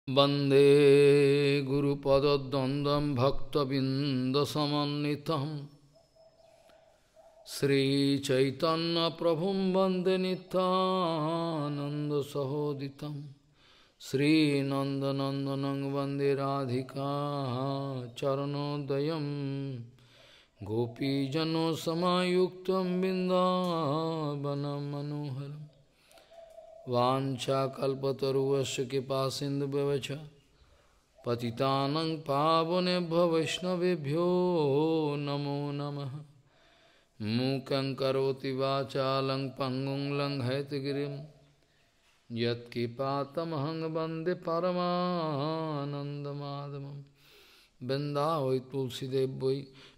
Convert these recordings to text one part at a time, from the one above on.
वंदे गुरुपद्वंद्वं भक्तबिंदसमन्वितं श्रीचैतन्यप्रभुं वंदे नित्यानन्दसहोदितं श्रीनन्दनन्दनं वंदे राधिका चरणोदयं गोपीजनसमायुक्तं बिन्दावनं मनोहरम् वाञ्छाकल्पतरुवस्य कृपासिन्धुभ्यश्च पतितानं पावनेभ्यो वैष्णवेभ्यो नमो नमः। मूकं करोति वाचालं पङ्गुं लङ्घयितगिरिं यत्कृपातमहं वन्दे परमानन्दमाधवं। वृन्दावै तुलसीदेव वै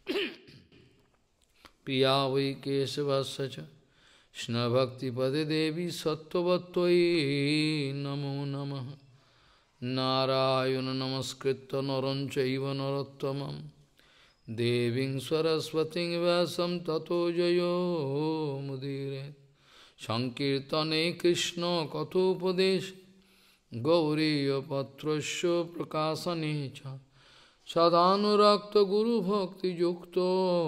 प्रिया वै केशवस्य च कृष्णभक्तिपदे देवी सत्त्ववत्त्वयि नमो नमः। नारायण नमस्कृत्य नरं चैव नरोत्तमं देवीं सरस्वतीं व्यासं ततो जयो मुदीरयेत्। संकीर्तने कृष्ण कथोपदेशे गौरीयपत्रस्य प्रकाशने च सदानुरक्तो गुरुभक्तियुक्तो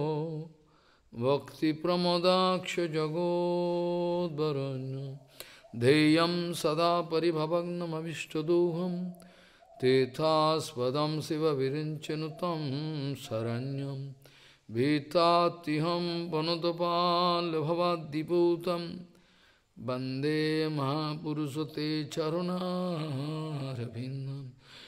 भक्ति प्रमोदाक्ष जगोद्वरुण्य ध्येयं सदा परिभवग्नमभिष्टदोहं तीर्थास्पदं शिवविरिञ्चनुतं शरण्यं भीतात्तिहं वनुतपाल्भवाद्दिपूतं वन्दे महापुरुषते चरुणारविन्दं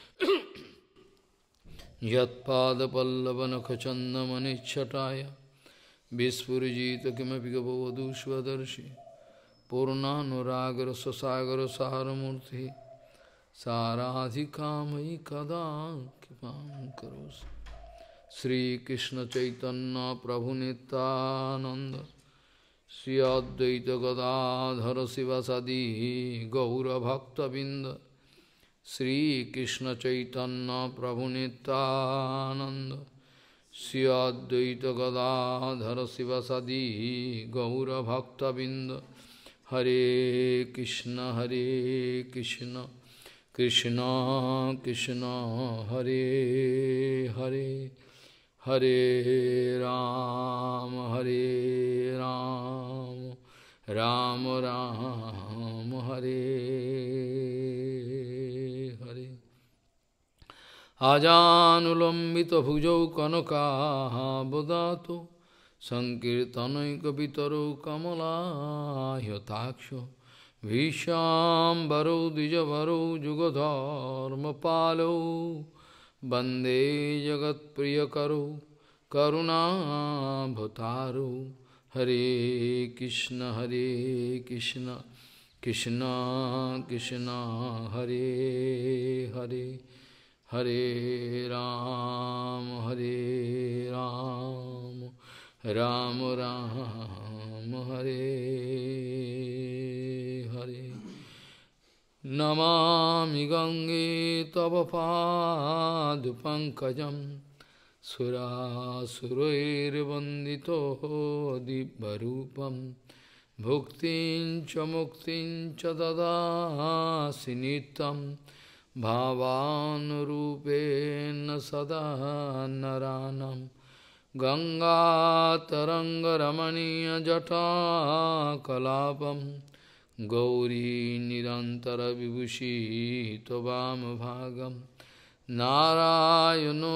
यत्पादपल्लवनखचन्दमनिच्छटाय विस्फुजित किमपि गभवधू स्वदर्शि पूर्णानुरागर ससागर सारमूर्ति साराधिकामयि कदा कृपां करोसि। श्रीकृष्ण चैतन्य प्रभु नित्यानंद श्री अद्वैत गदाधर शिवसदि गौरभक्तबिंद श्रीकृष्ण चैतन्य प्रभु नित्यानंद श्री अद्वैत गदाधर शिवसदि गौरभक्तबिंद। हरे कृष्ण कृष्ण कृष्ण हरे हरे हरे राम राम राम हरे हरे। आजानुलंबित भुजौ कनकाबदातो संकीर्तनैकपितरो कमलायताक्षो भीष्माम्बरौ द्विजवरौ जुगधर्मपालौ वन्दे जगत्प्रियकरौ करुणाभतारौ। हरे कृष्ण कृष्ण कृष्ण हरे हरे हरे राम राम राम हरे हरे। नमामि गंगे तव पादपङ्कजं सुरासुरैर्वन्दितो दिव्यरूपं भुक्तिं च मुक्तिं च ददासि नित्यं भावानुरूपेण सदा नरानं। गंगातरङ्गरमणीयजटाकलापं गौरी निरन्तरविभूषी त्ववामभागं नारायणो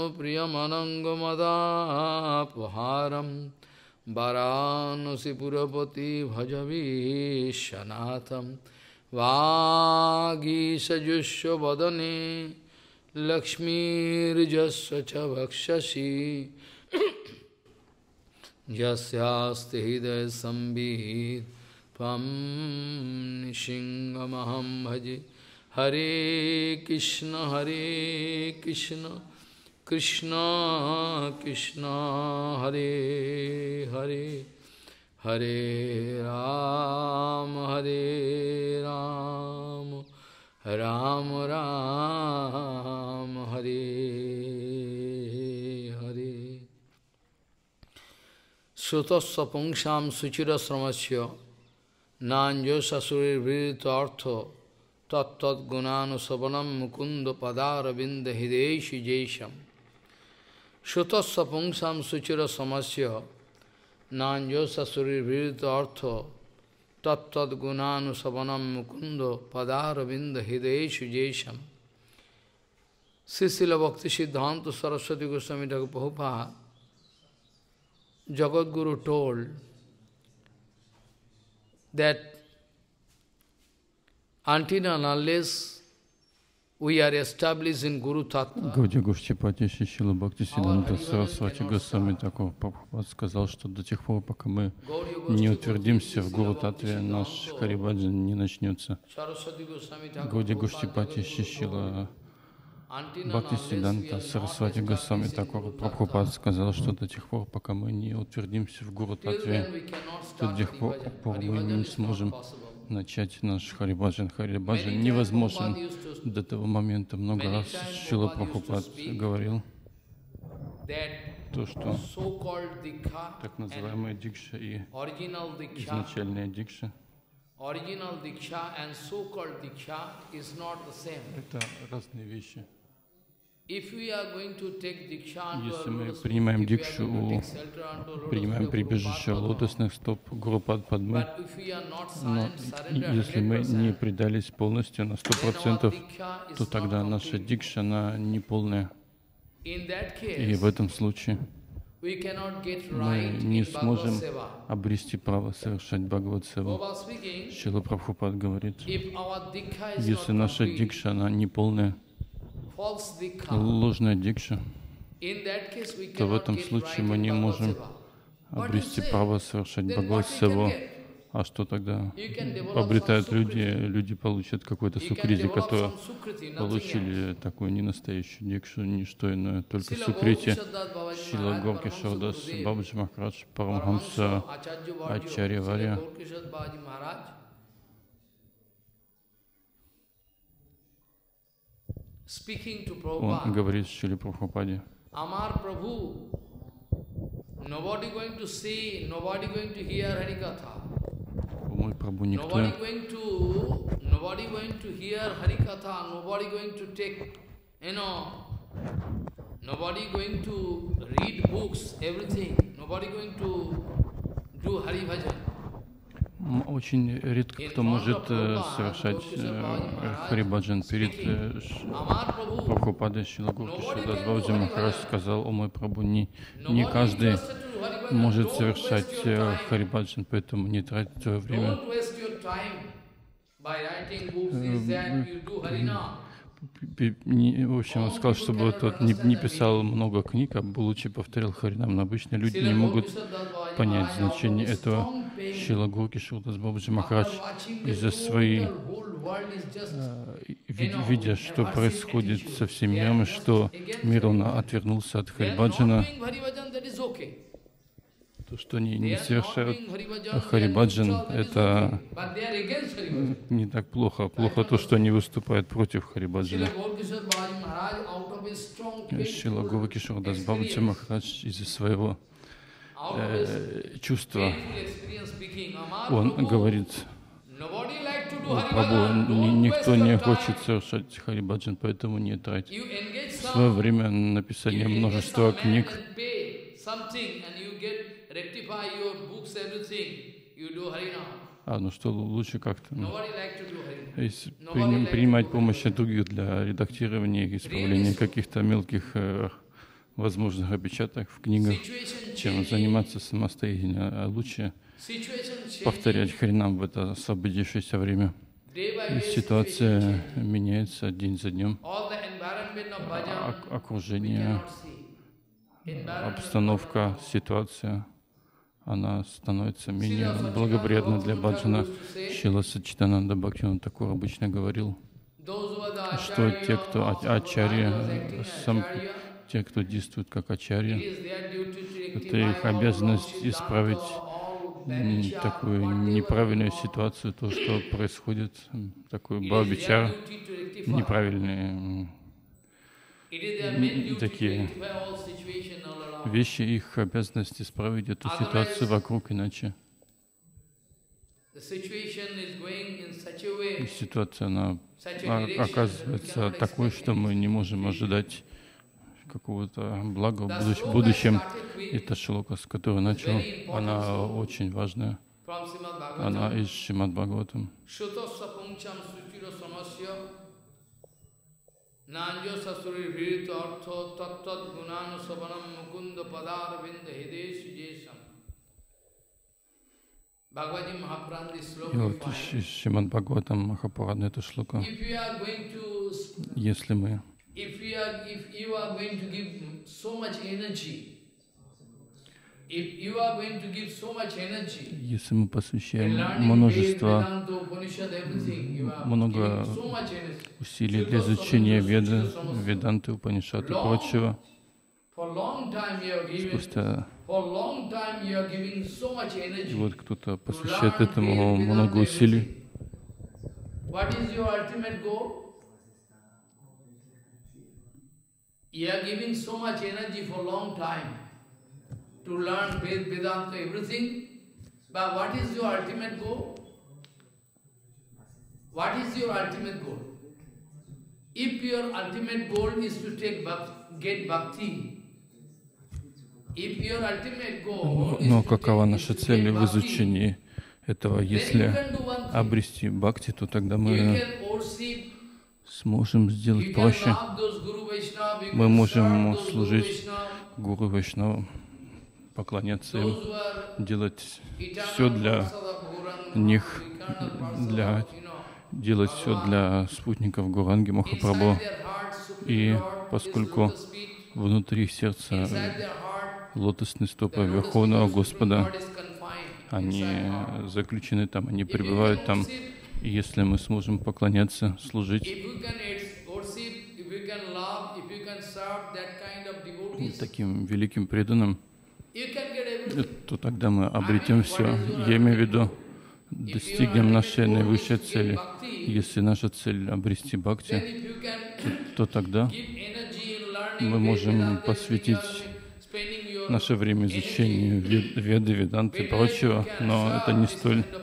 प्रियमनङ्गमदापहारं वाराणसीपुरपति भजवीशनाथं। वागीसजुष्वदने लक्ष्मीर्जस्व च वक्षसि यस्यास्ति हृदय संवित् त्वं नृसिंहमहं भजे। हरे कृष्ण कृष्ण कृष्ण हरे हरे हरे राम राम राम हरे हरे। श्रुतस्व पुंसां सुचिरश्रमस्य नान्यो ससुरिर्वृत अर्थ Tat gunanu savanam mukundo padara binda hideshi jesham. Shutasya pungsam suchira samasya nanjosa surir virita artho. Tat gunanu savanam mukundo padara binda hideshi jesham. Srila Bhakti Siddhanta Saraswati Goswami Thakur Prabhupada, Jagadguru told that until and unless we are established in Guru Tattva, Гаудия Гуштипати Шрила Бхактисиданта Сарасвати Госвами Тхакур Прабхупад сказал, что до тех пор, пока мы не утвердимся в Гуру Татве, наш Харибаджан не начнется. Гаудия Гуштипати Шрила Бхактисиданта Сарасвати Госвами Тхакур Прабхупад сказал, что до тех пор, пока мы не утвердимся в Гуру Татве, до тех пор мы не сможем начать наш Харибаджан. Харибаджан невозможен до того момента. Много раз Шрила Прабхупад говорил то, что так называемая дикша и изначальная дикша это разные вещи. Если мы принимаем дикшу, принимаем прибежище лотосных стоп Гуру Падмы, но если мы не предались полностью на 100%, то тогда наша дикша, она неполная. И в этом случае мы не сможем обрести право совершать Бхагават-севу. Шрила Прабхупад говорит, если наша дикша, она неполная, ложная дикша, то в этом случае мы не можем обрести право совершать Бхагават-севу. А что тогда обретают люди? Люди получат какой-то сукрити, которые получили такую ненастоящую дикшу, не что иное, только сукрити. Шрила Горкишор Дас Бабаджи Махарадж Парамхамса Ачарья Варья. Он говорит Шриле Прабхупаде: мой Прабху, никто очень редко кто может совершать Харибаджан. Перед Прабхупадой Шрила Горкишор Дас Бабаджи Махарадж сказал: о мой Прабху, не каждый может совершать Харибаджан, поэтому не тратить свое время. В общем, он сказал, чтобы тот не писал много книг, а лучше повторял Харинам. Но обычно люди не могут понять значение этого. Шрила Горкишор Дас Бабаджи Махарадж из-за своей, видя, что происходит со всем миром, и что мир он отвернулся от Харибаджана, то, что они не совершают Харибаджан, это не так плохо. Плохо то, что они выступают против Харибаджана. Шрила Горкишор Дас Бабаджи Махарадж из-за своего чувства, он говорит: Прабху, никто не хочет совершать Харибаджан, поэтому не трать свое время на написание множества книг. Ну что, лучше как-то принимать помощь от других для редактирования и исправления каких-то мелких возможных опечаток в книгах, чем заниматься самостоятельно. А лучше повторять Харинам в это освободившееся время. И ситуация меняется день за днем. Окружение, обстановка, ситуация, она становится менее благоприятна для баджана. Шрила Саччитананда Бхактивинода Тхакур обычно говорил, что те, кто ачарья, те, кто действует как ачарья, это их обязанность исправить такую неправильную ситуацию, то, что происходит, такой бхавичар, неправильные такие вещи, их обязанность исправить эту ситуацию вокруг, иначе И ситуация, она оказывается такой, что мы не можем ожидать какого-то блага в будущем. Эта шлока, с которой начал, она очень важная. Она из Шримад Бхагаватам. И вот из Шримад Бхагаватам Махапурана эта шлока. Если мы если мы посвящаем много усилий для изучения Веды, Веданты, Упанишад и прочего, спустя и вот кто-то посвящает этому много усилий. To learn Vedanta, everything, but what is your ultimate goal? What is your ultimate goal? If your ultimate goal is to get bhakti, if your ultimate goal is Но какова наша цель в изучении этого? Если обрести бхакти, то тогда мы сможем сделать проще. Мы можем служить гуру Вайшнавам, поклоняться им, делать все для них, делать все для спутников Гауранги Махапрабху. И поскольку внутри сердца лотосные стопы Верховного Господа, они заключены там, они пребывают там. И если мы сможем поклоняться, служить таким великим преданным, то тогда мы обретем все. Я имею в виду, достигнем нашей наивысшей цели. Если наша цель обрести бхакти, то тогда мы можем посвятить наше время изучению Веды, Веданты и прочего, но это не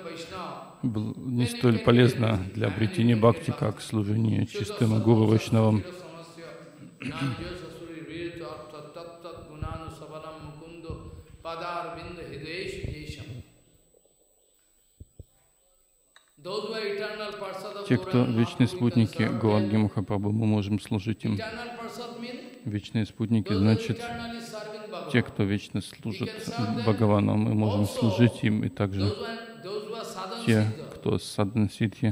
столь полезно для обретения бхакти, как служение чистым гуру Вайшнавам. Те, кто вечные спутники Гауранги Махапрабху, мы можем служить им. Вечные спутники, значит, те, кто вечно служат Бхагавану, мы можем служить им, и также те, кто садхан сидхи,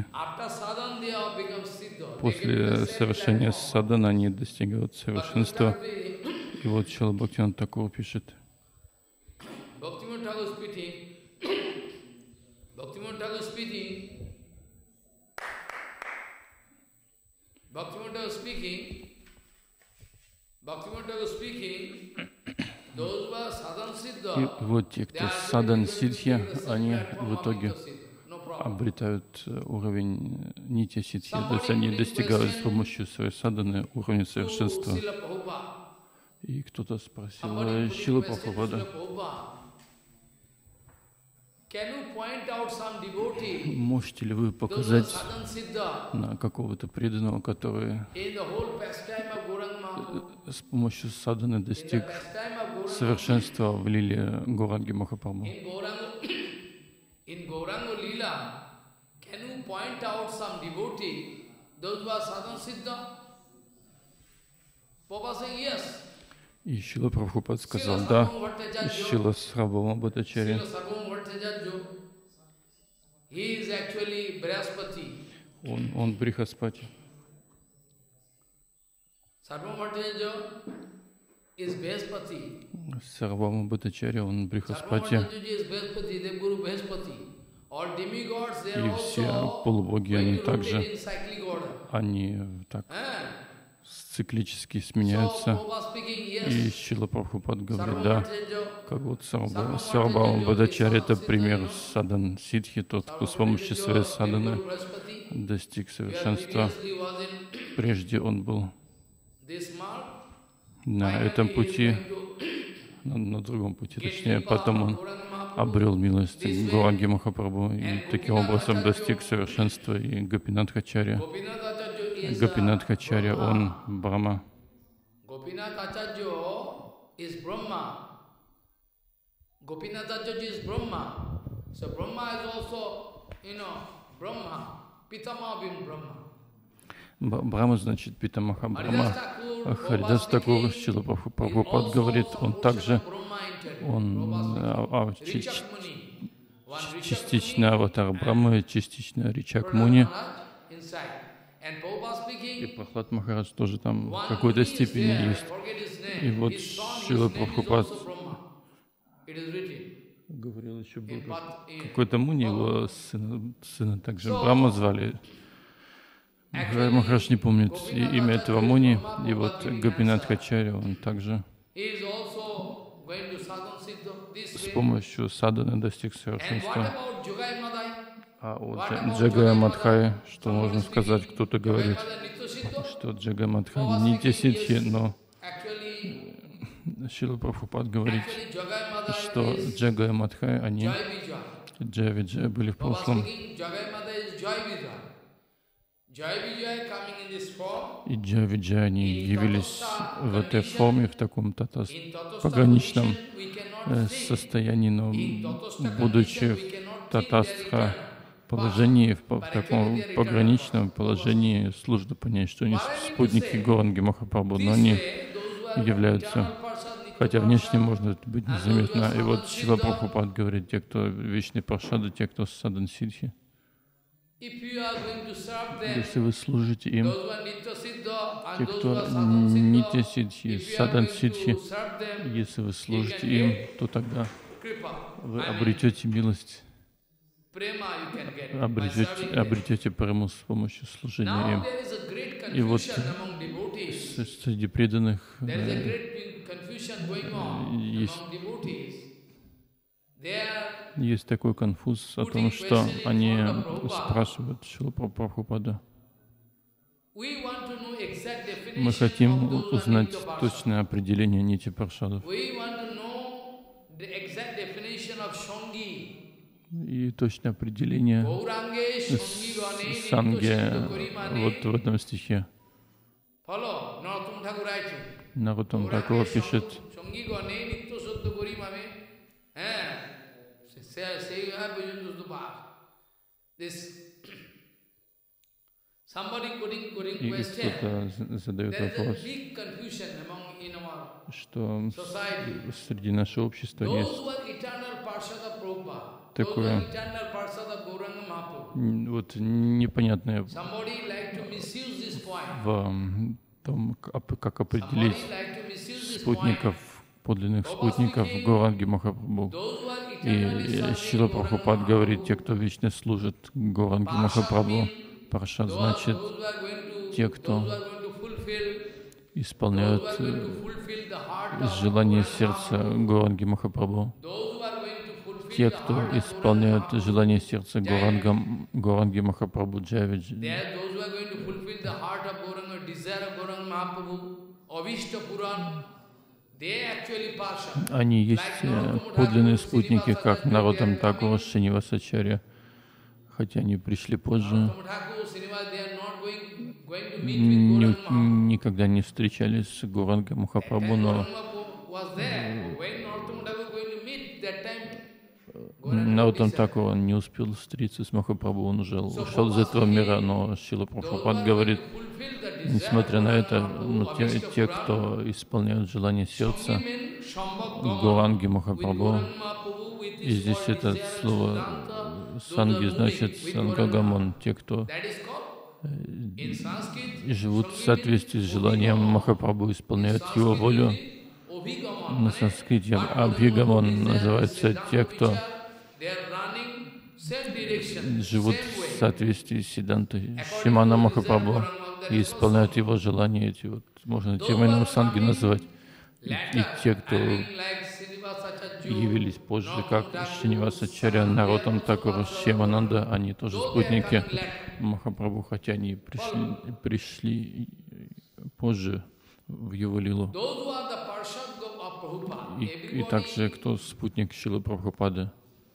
после совершения садхана они достигают совершенства. И вот Шрила Бхактивинода Тхакур пишет. И вот те, кто садан сидхи, они в итоге обретают уровень нитья сидхи, то есть они достигают с помощью своей садханы уровня совершенства. И кто-то спросил Шрила Прабхупада: можете ли вы показать на какого-то преданного, который с помощью садханы достиг совершенства в лиле Гауранги Махапрабху? И Шрила Прабхупад сказал: да. Шрила Сарвабхаума Бхаттачарья, он Брихаспати. Сарвабхаума Бхаттачарья, он Брихаспати. И все полубоги, они также, они так циклически сменяются. И Шрила Прабхупад говорит: да, как вот Сарвабхаума Бхаттачарья — это пример садан сидхи, тот, кто с помощью своей садханы достиг совершенства. Прежде он был на этом пути, на другом пути, точнее, потом он обрел милость Гауранги Махапрабху и таким образом достиг совершенства. И Гопинатхачарья, он Брахма. Gopinathacharya is Brahma. Gopinathacharya is Brahma. So Brahma is also, Brahma. Pitama bin Brahma. Брахма значит Питамаха Брахма. Харидас Такур, Шрила Прабхупад говорит, он также, частично аватар Брахмы, частично Ричак Муни. И Прахлад Махарадж тоже там в какой-то степени есть. И вот Шрила Прабхупад говорил, еще был какой-то Муни, его сына также Брахма звали. Махарадж не помнит имя этого Муни. И вот Гопинатхачарья, он также с помощью садханы достиг совершенства. А о Джагая Мадхае, что можно сказать, кто-то говорит, что Джагая Мадхае не те ситхи, но Шрила Прабхупад говорит, что Джагая Мадхае, они Джая Виджая были в прошлом. И Джая Виджая, они явились в этой форме, в таком пограничном состоянии, но будучи в татастха положении, в таком пограничном положении, сложно понять, что они спутники Гауранги Махапрабху, но они являются, хотя внешне может быть незаметно. И вот Шрила Прабхупад говорит, те, кто вечный паршады, те, кто садан сидхи, если вы служите им, те, кто нитя сидхи, садан сидхи, если вы служите им, то тогда вы обретете милость, обретете прему с помощью служения им. И вот среди преданных есть такой конфуз о том, что они спрашивают Шрилу Прабхупада. Мы хотим узнать точное определение нити паршадов и точное определение санги вот в этом стихе. Нароттам Такур пишет, и кто-то задает вопрос, что среди нашего общества есть такое вот непонятное в том, как определить спутников, подлинных спутников Гауранги Махапрабху. И Шрила Прабхупад говорит, те, кто вечно служит Гауранги Махапрабху, паршад значит те, кто исполняют желание сердца Гауранги Махапрабху. Те, кто исполняют желание сердца Гауранги Махапрабху Джавиджи. Они есть подлинные спутники, как Нароттам Такур, Шринивасачарья, хотя они пришли позже, никогда не встречались с Гауранги Махапрабху, но Нароттам Такур, он не успел встретиться с Махапрабху, он уже ушел из этого мира, но Шрила Прабхупад говорит, несмотря на это, те, кто исполняют желание сердца Гауранги Махапрабху, и здесь это слово санги значит сангагамон, те, кто живут в соответствии с желанием Махапрабху, исполняют его волю. На санскрите абхигамон называется те, кто живут в соответствии с сидантой Шримана Махапрабху и исполняют его желания. Эти вот можно термином санги называть. И те, кто явились позже, как Шринивасачарья, Нароттам Такур, Шьямананда, они тоже спутники Махапрабху, хотя они пришли позже в его лилу. и также кто спутник Шрилы Прабхупады.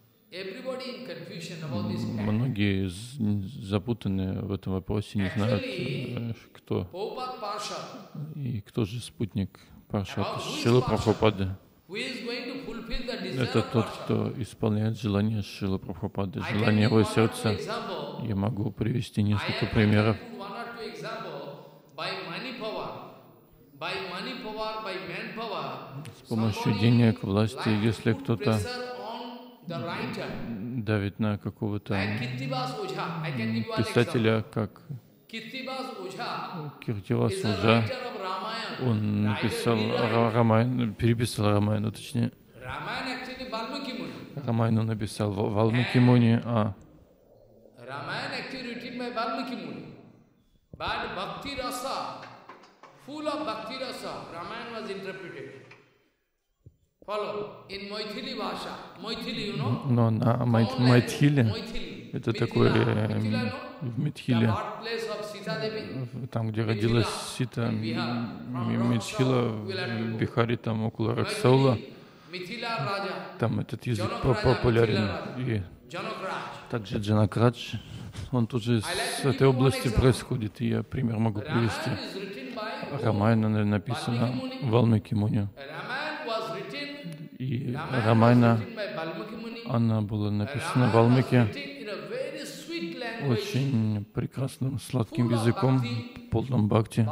Многие запутаны в этом вопросе, не знают, кто и кто же спутник Паршата Шрилы Прабхупады. Это тот, кто исполняет желание Шрилы Прабхупады, желание его сердца. Я могу привести несколько примеров. С помощью денег, власти, если кто-то давит на какого-то писателя, как Киртивас Оджа, он написал Рамайну, переписал Рамайну, точнее. Рамайну написал Валмики Муни, full of bhakti rasa, Ramayana was interpreted. Follow, in Maithili Bhasha, Maithili, you know? Но на Майтхиле, это такое в Митхиле, там, где родилась Сита, Митхила, в Бихаре, там около Раксаула, там этот язык популярен. И также Джанакрадж, он тоже с этой области происходит, и я пример могу привести. Рамайна написана Валмики Муни. И Рамайна, она была написана Валмики очень прекрасным, сладким языком, полным бхакти.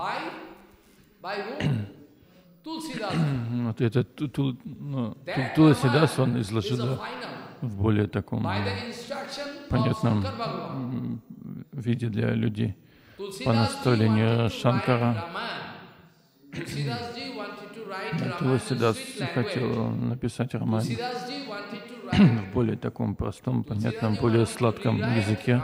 Вот это Туласидас он изложил в более таком понятном виде для людей по наставлению Шанкара. Туласидас хотел написать Рамайну в более таком простом, понятном, более сладком языке,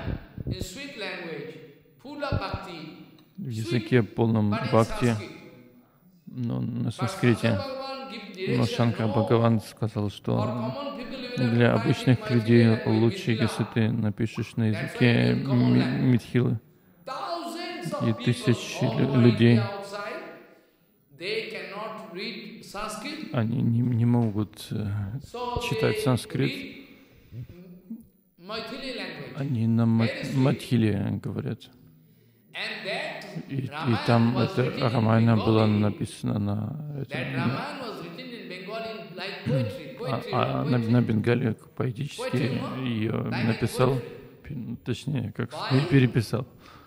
в языке полном бхакти, но на санскрите. Но Шанкар Бхагаван сказал, что для обычных людей лучше, если ты напишешь на языке Митхилы. И тысячи людей, они не могут читать санскрит. Они на Матхиле говорят. И там эта Рамайна была написана на Бенгале поэтически ее написал, точнее, как переписал.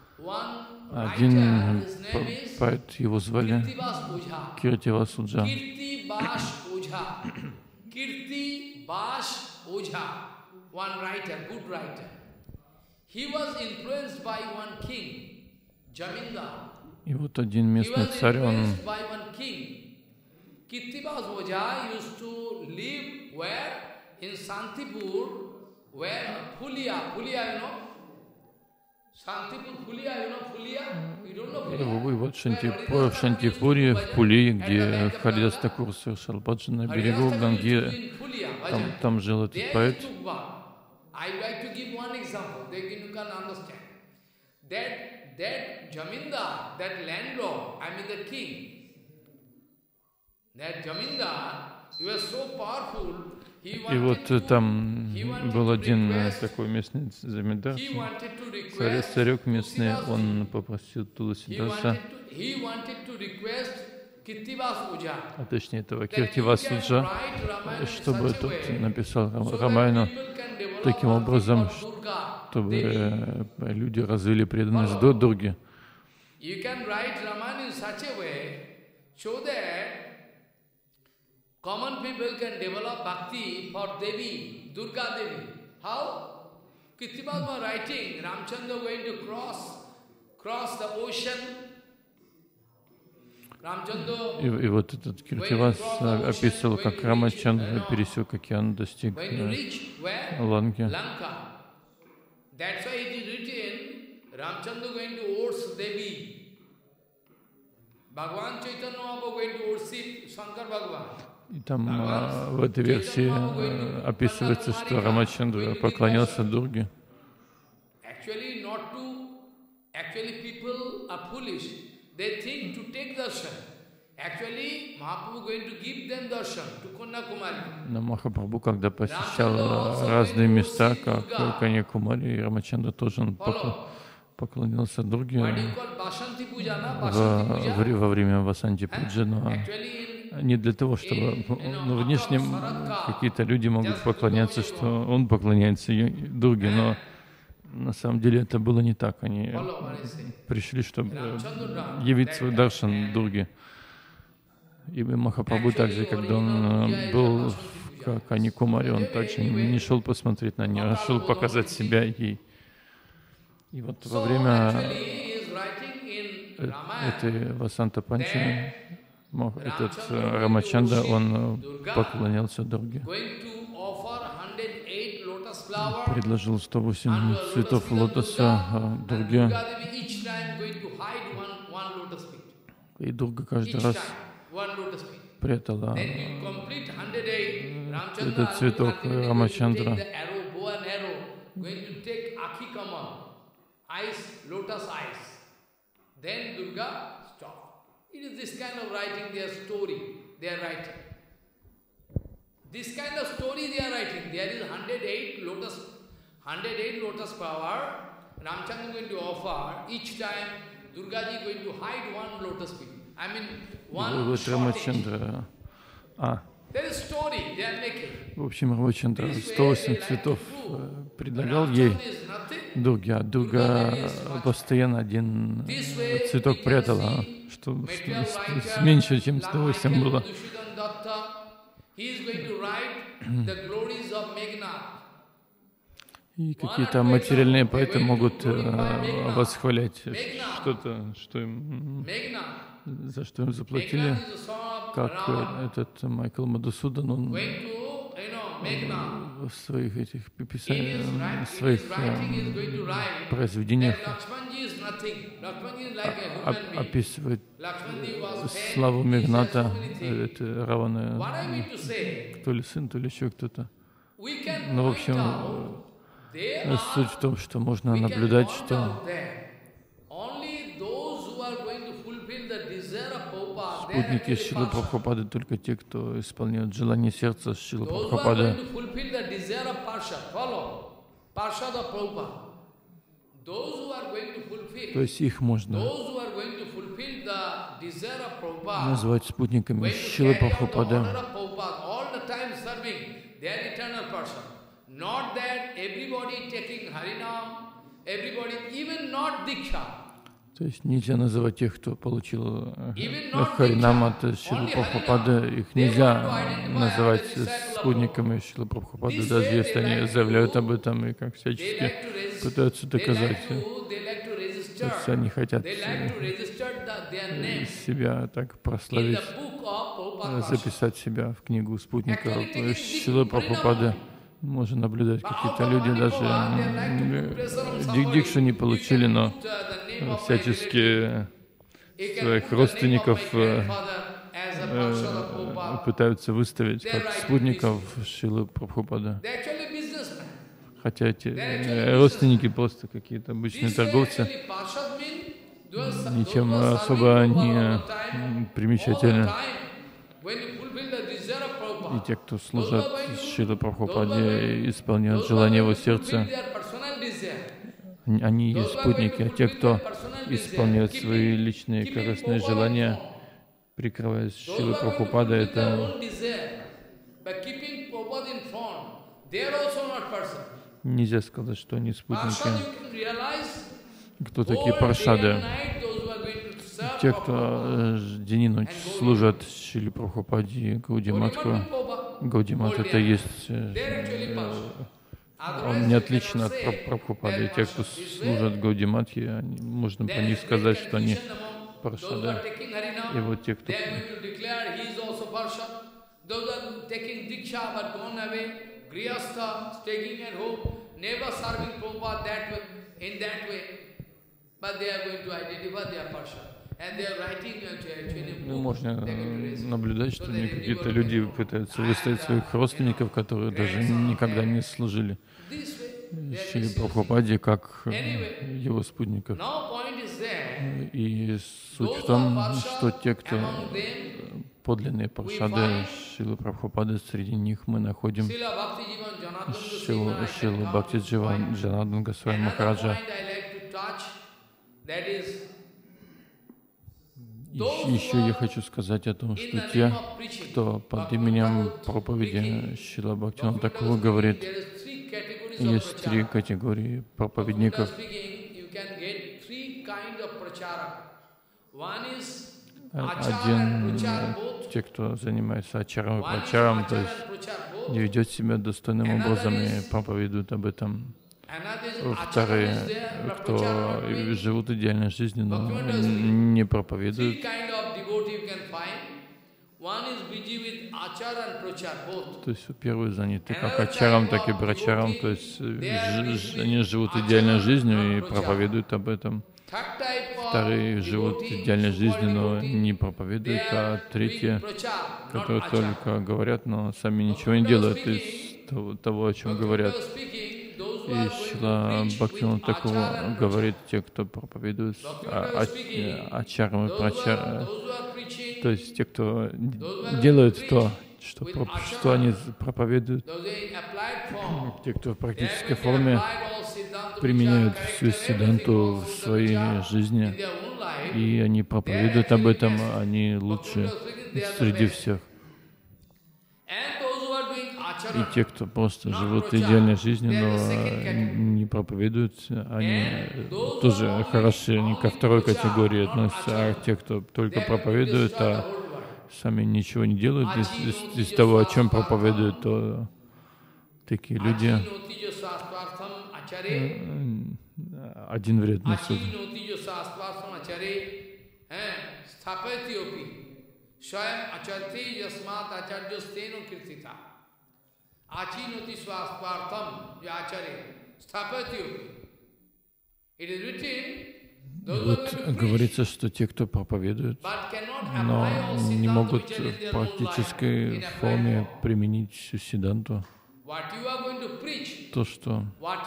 Один поэт, его звали Киртивас Оджа. One writer, good writer. He was influenced by one king, Jamindar. И вот один местный царь, он Kirtibas Oja used to live where? In Santipur, where Phulia, you know? Santipur, Phulia, you know Phulia? You don't know Phulia? И вот в Шантипуре, в Пули, где Харидас Такур совершал баджан на берегу Ганги, там жил этот поэт. I would like to give one example, then you can understand. That Jamindar, that landlord, I mean the king, that Jamindar, he was so powerful, he И вот там был один такой местный заминдар, царек местный, он попросил Туласидаса, а точнее этого Киртивас Оджа, чтобы тот написал Рамайну таким образом, чтобы люди развили преданность до Дурги. Common people can develop bhakti for Devi, Durga Devi. How? Kirtibas was writing, Ramchandra going to cross the ocean. И вот этот Киртивас описывал, как Рамачандра пересек океан, достиг Ланки. That's why it is written, Ramchandra going to worship Devi. Bhagavan Chaitanya Mahaprabhu going to worship Shankar Bhagavan. И там в этой версии описывается, что Рамачандра поклонялся Дурге. Но Махапрабху, когда посещал разные места, как Каньякумари и Рамачандра, тоже он поклонился Дурге во время Васанти Пуджи, но не для того, чтобы... Но внешне какие-то люди могут поклоняться, что он поклоняется Дурге, но на самом деле это было не так. Они пришли, чтобы явить свой даршан Дурге. И Махапрабху также, когда он был в Каньякумари, он также не шел посмотреть на нее, а шел показать себя ей. И вот во время этой Васанта Панчами этот Рамачандра, он поклонялся Дурге. Предложил 108 цветов лотоса Дурге. И Дурга каждый раз прятала этот цветок Рамачандра. This kind of story they are writing. There is 108 lotus flower. Ramchandra is going to offer. Each time Durga ji is going to hide one lotus pit. I mean, one short. There is story they are making. В общем, Рамачандра 108 цветов предлагал ей Дурге, а Дурга постоянно один цветок прятала, что меньше, чем 108 было. И какие-то материальные поэты могут восхвалять что-то, за что им заплатили, как этот Майкл Мадусудан, он в своих этих произведениях описывает славу Мегната, это Равана, то ли сын, то ли еще кто-то. Но, в общем, суть в том, что можно наблюдать, что спутники Шрилы Прабхупады только те, кто исполняют желание сердца Шрилы Прабхупады. То есть их можно назвать спутниками Шрилы Прабхупады. То есть нельзя называть тех, кто получил Харинам от Шрилы Прабхупады, их нельзя называть спутниками Шрилы Прабхупады, даже если они заявляют об этом и как всячески пытаются доказать. То есть они хотят себя так прославить, записать себя в книгу спутников Шрилы Прабхупады. Можно наблюдать, какие-то люди даже дикшу не получили, но всячески своих родственников пытаются выставить как спутников Шрилы Прабхупады. Хотя эти родственники просто какие-то обычные торговцы, ничем особо не примечательны. И те, кто служат Шриле Прабхупаде и исполняют желание его сердца, они есть спутники, а те, кто исполняют свои личные корыстные желания, прикрываясь Шрилой Прабхупадой, это нельзя сказать, что они спутники. Кто такие паршады? Те, кто день и ночь служат Шриле Прабхупаде и Гаудиматху. Гаудимат — это есть, он не отличен от Прабхупады. И те, кто служат Гаудиматхе, можно по них сказать, что они паршады. И вот те, кто можно наблюдать, что какие-то люди пытаются выставить своих родственников, которые даже никогда не служили Шриле Прабхупаде, как его спутников. И суть в том, что те, кто подлинные паршады Шилы Прабхупады, среди них мы находим Шилу Бхакти Джанардан Госвами Махараджа. Еще я хочу сказать о том, что те, кто под именем проповеди Шрила Бхактивинода Тхакура говорит, есть 3 категории проповедников. Один — те, кто занимается ачаром и прачаром, то есть ведет себя достойным образом и проповедует об этом. Вторые, кто живут идеальной жизнью, но не проповедуют. То есть первые заняты как ачаром, так и прачаром, то есть они живут идеальной жизнью и проповедуют об этом. Вторые живут идеальной жизнью, но не проповедуют, а третьи, которые только говорят, но сами ничего не делают из того, о чем говорят. И Шрила Бхактивинода Тхакур говорит, те, кто проповедует ачарам и прачарам, то есть те, кто делают то, что они проповедуют, те, кто в практической форме применяют всю сиддханту в своей жизни, и они проповедуют об этом, они лучшие среди всех. И те, кто просто живут идеальной жизнью, но не проповедуют, они тоже хороши, они ко второй категории относятся. А те, кто только проповедуют, а сами ничего не делают из того, о чем проповедуют, то такие люди один вред несут. Вот говорится, что те, кто проповедуют, но не могут в практической форме применить всю сиддханту, то, что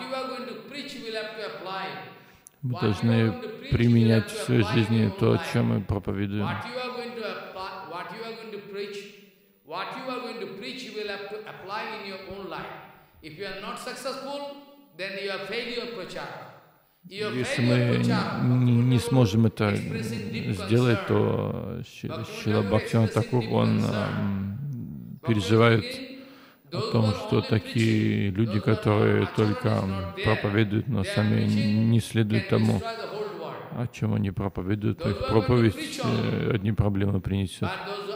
мы должны применять в своей жизни то, о чем мы проповедуем. Если мы не сможем это сделать, то Шрила Бхактивинода Тхакур, он переживает о том, что такие люди, которые только проповедуют, но сами не следуют тому, о чем они проповедуют, то их проповедь одни проблемы принесет.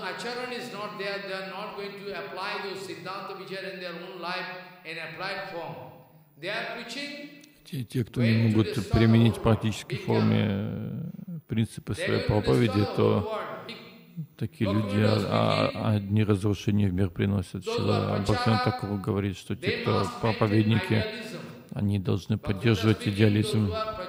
Те, кто не могут применить в практической форме принципы своей проповеди, то такие люди одни разрушения в мир приносят. Шрила Бхактивинода Тхакур говорит, что те, кто проповедники, они должны поддерживать идеализм.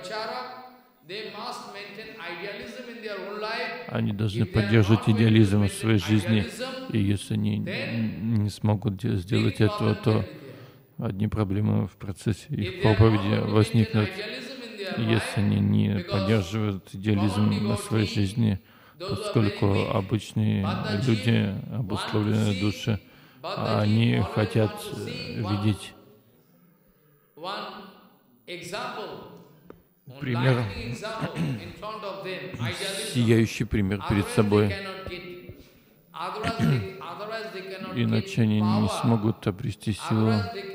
Они должны поддерживать идеализм в своей жизни. И если они не смогут сделать этого, то одни проблемы в процессе их проповеди возникнут. Если они не поддерживают идеализм в своей жизни, поскольку обычные люди, обусловленные души, они хотят видеть пример, сияющий пример перед собой. Иначе они не смогут обрести силу,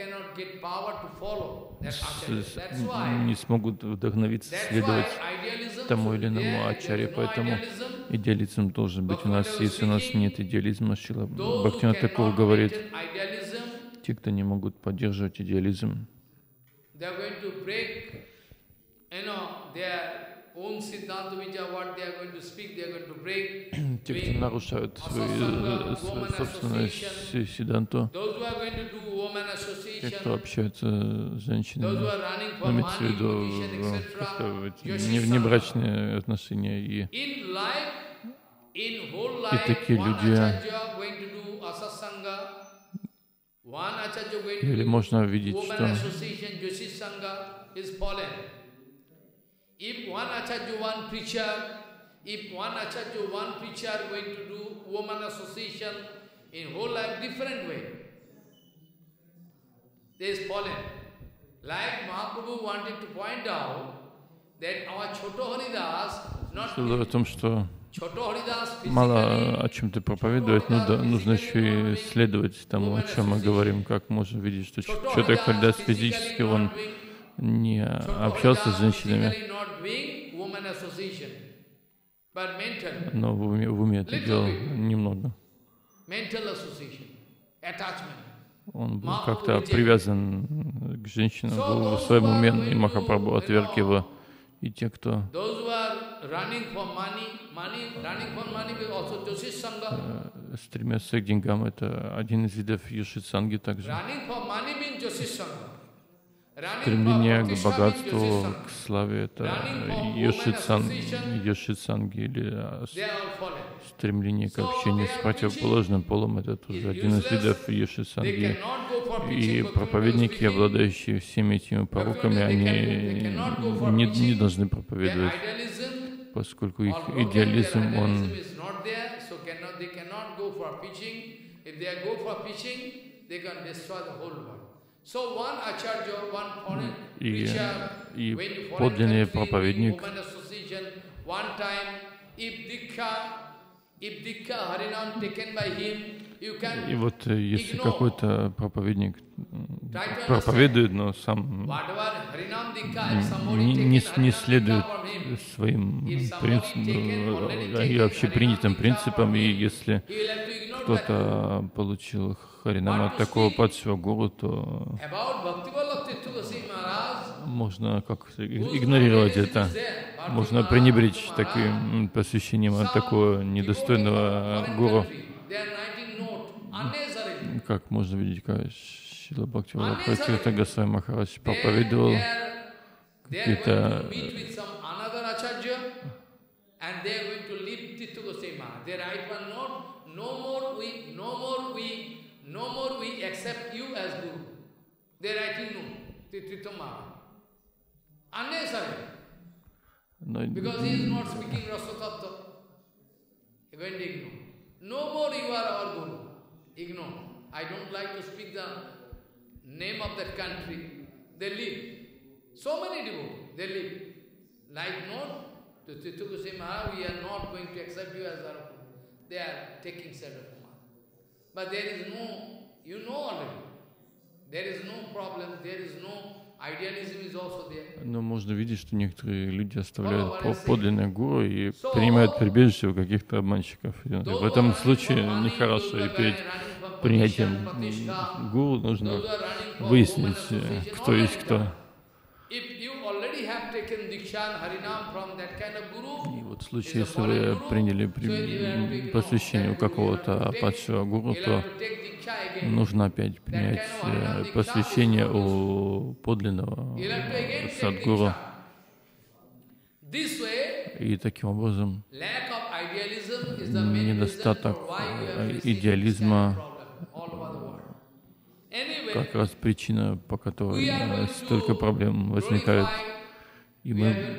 не смогут вдохновиться, следовать тому или иному ачарье. Поэтому идеализм должен быть у нас. Если у нас нет идеализма, Шрила Бхактивинода Тхакур говорит, те, кто не могут поддерживать идеализм, те, кто нарушают свою собственную сиддханту, те, кто общаются с женщинами, имеется в виду внебрачные отношения, и такие люди, или можно видеть, что If one acharya, one preacher going to do woman association in whole life different way, there is fallen. Like Mahaprabhu wanted to point out that our Choto Haridas not Дело в том, что Choto Haridas мало о physically чем-то проповедовать, нужно еще и следовать тому, о чем мы говорим, как можно видеть, что Чота Харидас физически он не общался с женщинами, но в уме это делал немного. Он был как-то привязан к женщинам в своем уме, и Махапрабху отверг его. И те, кто стремятся к деньгам, это один из видов йошит-санги также. Стремление к богатству, к славе, это йошит-санги, или стремление к общению с противоположным полом, это тоже один из видов йошит-санги. И проповедники, обладающие всеми этими пороками, они не должны проповедовать, поскольку их идеализм, он и подлинный проповедник, и вот если какой-то проповедник проповедует, но сам не следует своим принципам и общепринятым принципам, и если кто-то получил харинам от такого падшего гуру, то можно как-то игнорировать это. Можно пренебречь таким посвящением от такого недостойного гуру. Как можно видеть, как Шрила Бхактивинода Госвами Махарадж проповедовал какие-то because he is not speaking Rasa Tattva. He went to ignore. No more you are our Guru. Ignore. I don't like to speak the name of that country. They live. So many devotees, they live. Like not to Tirtha Goswami Maharaj, we are not going to accept you as our Guru. They are taking Sada Kumar. But there is no, you know already. There is no problem, there is no idealism is also there. Но можно видеть, что некоторые люди оставляют подлинное гуру и принимают прибежище у каких-то обманщиков. И в этом случае нехорошо. И перед принятием гуру нужно выяснить, кто есть кто. И вот в случае, если вы приняли посвящение у какого-то падшего гуру, то нужно опять принять посвящение у подлинного садгуру. И таким образом недостаток идеализма как раз причина, по которой столько проблем возникает. И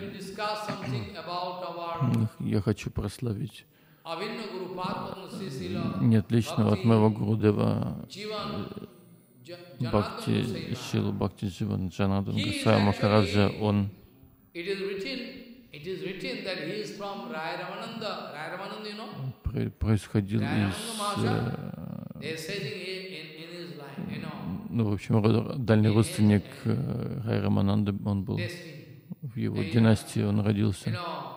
я хочу прославить не отличного от моего Гурудева Бхакти, Шрилу Бхакти Дживана Джанардана Госвами Махараджа. Он происходил из, в общем, дальний родственник Рай Рамананды, он был в его династии, он родился.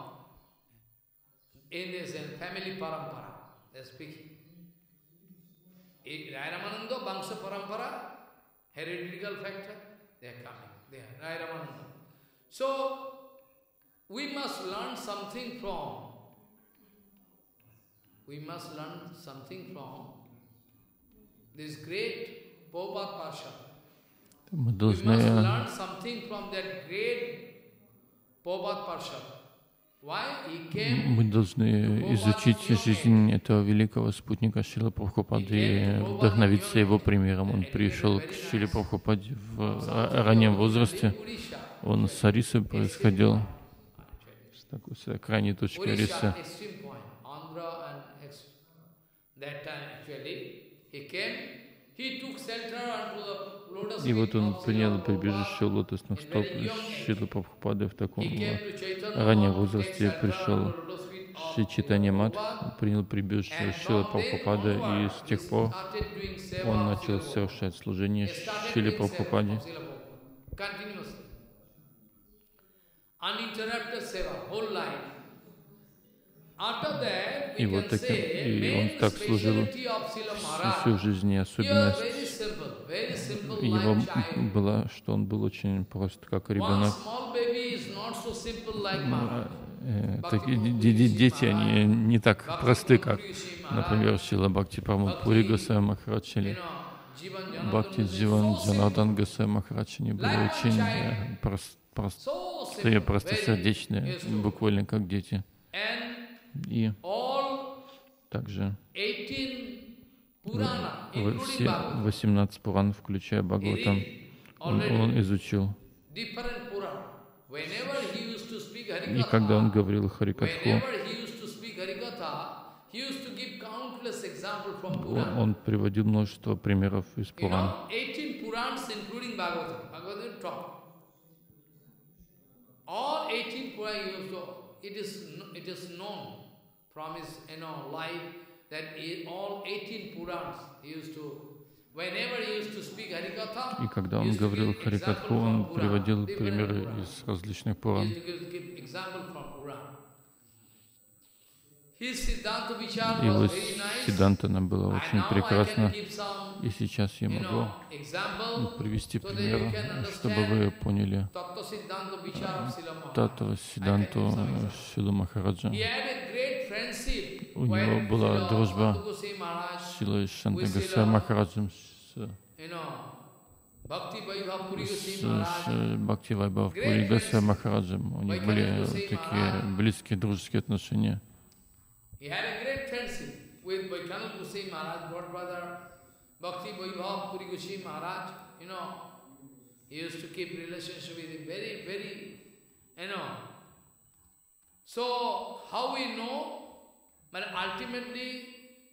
In this family parampara, they are speaking. Rai Ramananda, Vamsa parampara, heredital factor, they are coming. They are Rai Ramananda. So, we must learn something from this great Prabhupada Pasha. Мы We должны must learn something from that great Prabhupada Pasha. Мы должны изучить жизнь этого великого спутника Шрилы Прабхупады и вдохновиться его примером. Он пришел к Шриле Прабхупаде в раннем возрасте. Он с Арисы происходил. с крайней точки риса. И вот он принял прибежище у лотосных стоп Шрилы Прабхупады в таком раннем возрасте. Пришел Шри Чайтанья Мат, принял прибежище у Шрилы Прабхупады, и с тех пор он начал совершать служение Шриле Прабхупаде. И вот так, и он так служил всю жизнь, и особенность его была, что он был очень прост, как ребенок. Дети, они не так просты, как, например, Шрила Бхакти Прамод Пури Госвами Махарадж или Бхакти Дживан Джанардан Госвами Махарадж. Они были очень простосердечные, буквально как дети. И также все 18 Пуран, включая Бхагаватам, он изучил. И когда он говорил Харикатху, он приводил множество примеров из Пуран. All 18 Purans, it is known from his life that all 18 Purans he used to, whenever he used to speak Harikatha, и когда он говорил Харикатху, он приводил примеры из различных Пуран. Его Сиддхантана было очень прекрасно, и сейчас я могу привести пример, чтобы вы поняли Таттва Сиддханту Шрилы Махараджа. У него была дружба с Шрилой Шанти Госвами Махараджем, с Бхакти Вайбхав Пури Госвами Махараджем. У них были такие близкие дружеские отношения. He had a great friendship with Vaidyanatha Goswami Maharaj, godbrother, Bhakti Vaibhav Puri Goswami Maharaj, he used to keep relationship with him very, So, how we know? But ultimately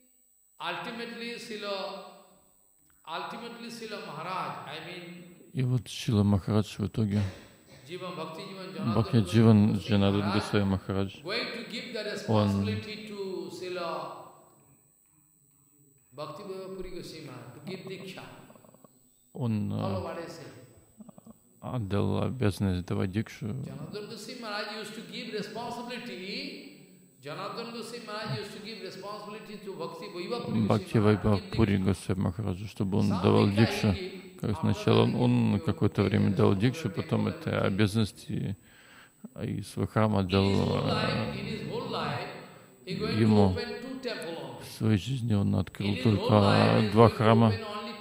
Srila Maharaj, И вот Шрила Махарадж в итоге, Бхакти Дживан Джанардан Госвами Махарадж, он отдал обязанность давать дикшу. Бхакти Вайбхав Пури Госвами Махараджу, чтобы он давал дикшу. Как сначала он какое-то время дал дикшу, потом это обязанности и свой храм отдал ему. В своей жизни он открыл только 2 храма,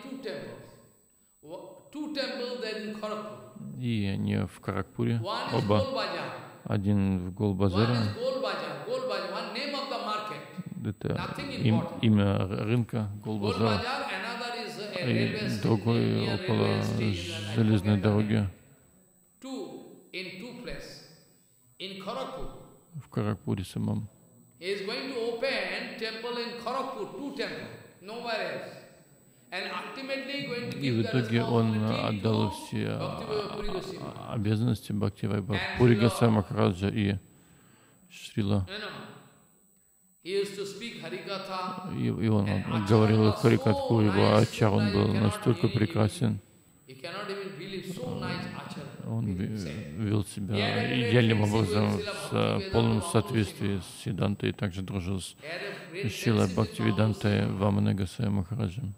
и они в Каракпуре, оба. Один в Голбазаре, это имя рынка Голбазара, и другой около железной дороги в Каракпуре самом. И в итоге он отдал все обязанности Бхакти Вайбхав Пури Госвами Махараджа и Шрила. И он говорил Харикатху, его ачаран был настолько прекрасен. Он вел себя идеальным образом, в полном соответствии с Сиддхантой, и также дружил с Шрилой Бхактивидантой Вамана Госвами Махараджем.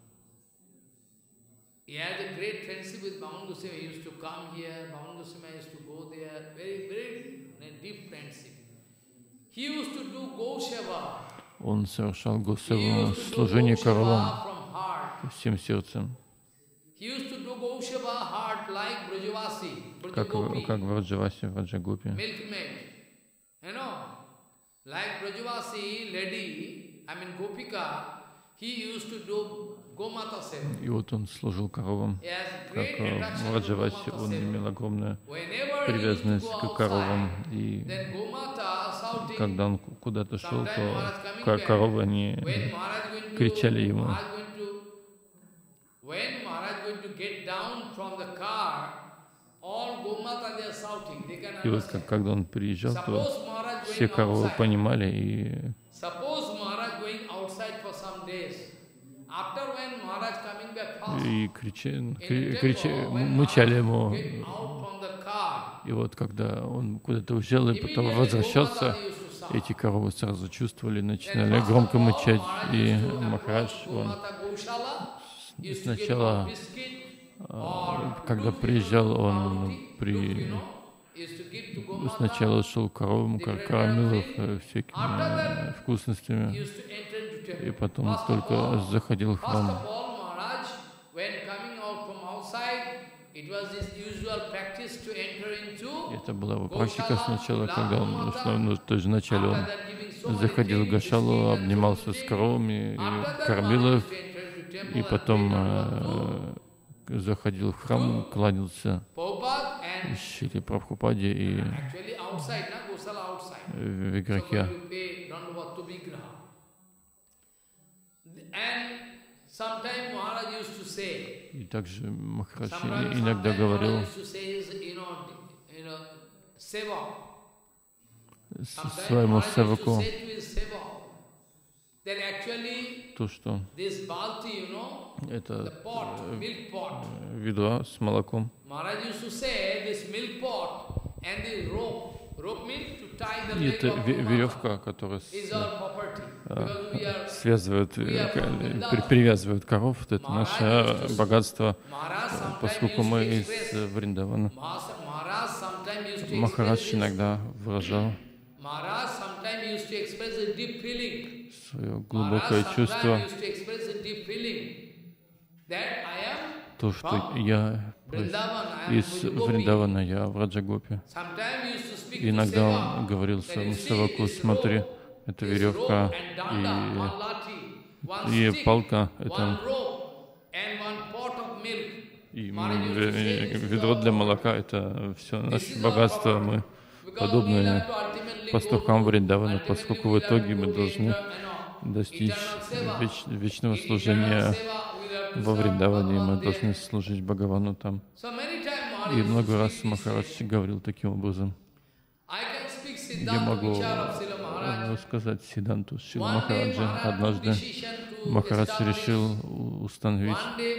He had a great friendship with Bhavan Goswami. He used to come here, Bhavan Goswami used to go there. Very, very deep friendship. He used to do Go-seva. Он совершал Госеву служение коровам всем сердцем. Как в Враджавасе, в Враджагопе. Like Brajavasi lady, Gopika, he used to do Gomata Seva. И вот он служил коровам. Как в Враджавасе он имел огромную привязанность к коровам. И когда он куда-то шел, то коровы, они кричали ему. И вот когда он приезжал, то все коровы понимали и мычали ему. И вот когда он куда-то уезжал и потом возвращался, эти коровы сразу чувствовали, начинали громко мычать. И Махарадж, он сначала, когда приезжал, он сначала шел к коровам, кормил их всякими вкусностями, и потом только заходил в храм. Это была его практика сначала, когда он, тоже вначале он заходил в Гошалу, обнимался с коровами, и кормил их, и потом заходил в храм, кланялся Шриле Прабхупаде и Виграхе. И также Махарадж иногда говорил своему севаку то, что это ведро с молоком. И это веревка, которая связывает, привязывает коров. Это наше богатство, поскольку мы из Вриндавана. Махарадж иногда выражал свое глубокое чувство, то, что я из Вриндавана, я в Раджагопе. Иногда он говорил своему севаку: смотри, это веревка и палка, это и ведро для молока, это все наше богатство, мы подобны пастухам Вриндавана, поскольку в итоге мы должны достичь вечного служения во Вриндаване, мы должны служить Бхагавану там. И много раз Махарадж говорил таким образом. Я могу рассказать Сиддханту Шрила Махараджа. Однажды Махарадж решил установить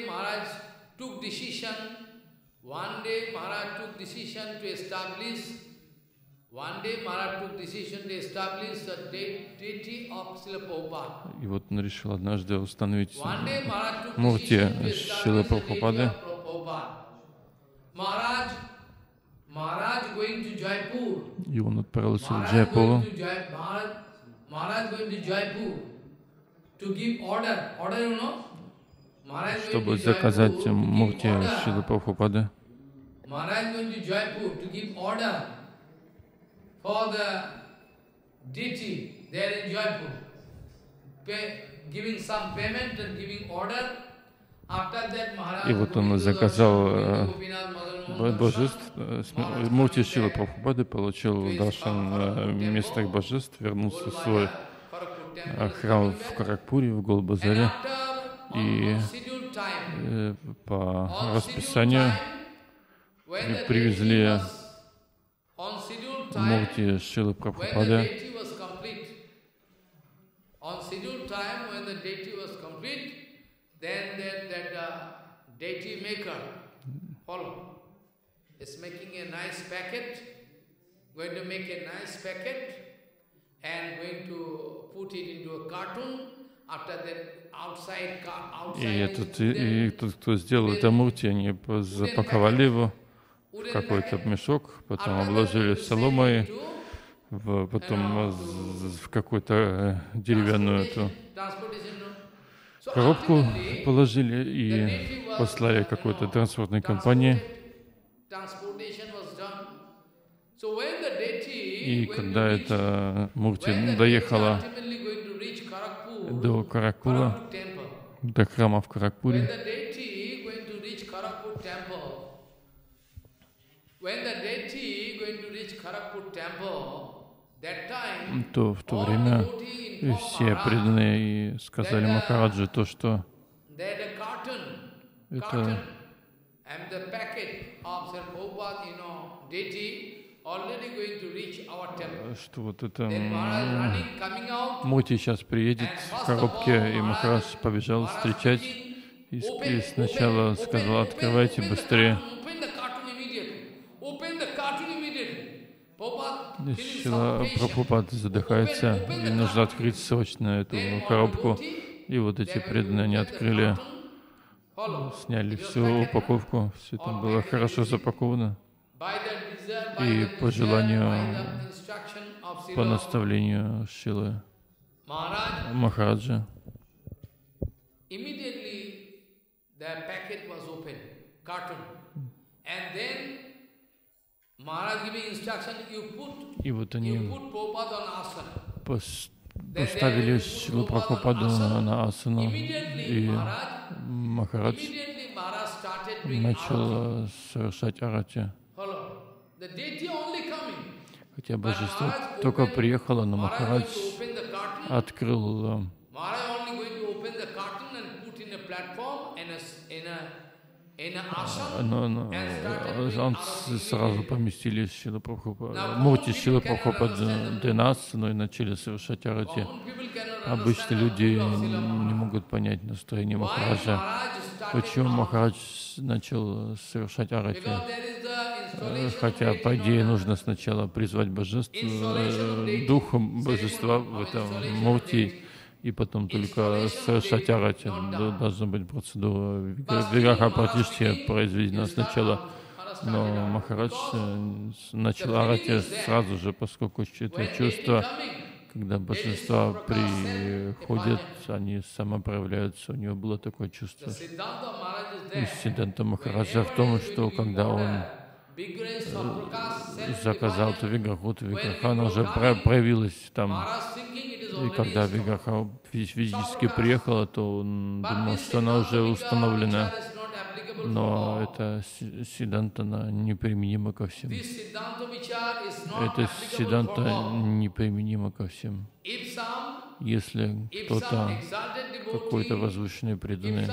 и вот он решил однажды установить мурти Шрилы Прабхупады. И он отправился в Джайпур, чтобы заказать мурти Шрилы Прабхупады. И вот он заказал божеств, мурти Шрилы Прабхупады, получил даршан местных божеств, вернулся в свой храм в Каракпуре, в Гол-базаре, и по расписанию привезли мурти Шрилы Прабхупады. Then that deity maker, follow, is making a nice packet, going to make a nice packet and going to put it into a carton. After that, outside. И тот, кто сделал это мурти, они запаковали его в какой-то мешок, потом обложили соломой, потом в какую-то деревянную эту коробку положили и послали какой-то транспортной компании. И когда эта мурти доехала до Каракпура, до храма в Каракпуре, то в то время все преданные сказали Махараджи то, что это что вот это Мурти сейчас приедет в коробке, и Махарадж побежал встречать, и сначала сказал: открывайте быстрее. Шрила Прабхупад задыхается, и нужно открыть срочно эту коробку. И вот эти преданные, они открыли, сняли всю упаковку, все там было хорошо запаковано. И по желанию, по наставлению Шрилы Махараджа, и вот они поставили Шрилу Прабхупаду на асану, и Махарадж начал совершать арати. Хотя божество только приехало, но Махарадж открыл, он сразу поместили Мурти Шрилы Прабхупады на асану и начали совершать арати. Обычно люди не могут понять настроение Махараджа. Почему Махарадж начал совершать арати? Хотя, по идее, нужно сначала призвать божество, дух божества в этом Мурти, и потом только совершать арати. Должна быть процедура Виграха Пратишти произведена сначала. Но Махарадж начал арати сразу же, поскольку это чувство, когда божества приходят, они самопроявляются. У него было такое чувство. И Сиддханта Махараджа в том, что когда он заказал эту Виграху, она уже проявилась там. И когда Виграха физически приехала, то он думал, что она уже установлена. Но это Сиддханта неприменима ко всем. Это Сиддханта неприменима ко всем. Если кто-то, какой-то возвышенный преданный,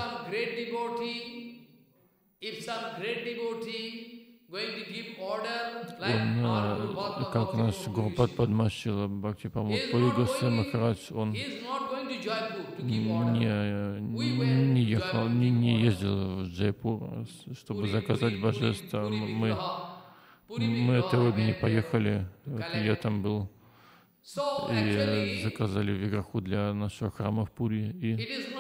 он, как наш Гурупад Падма-Шрила Бхактипрамод Пури Госвами Махарадж, он не ехал, не ездил в Джайпур, чтобы заказать божество. Мы этого не поехали, я там был, и заказали Виграху для нашего храма в Пури. И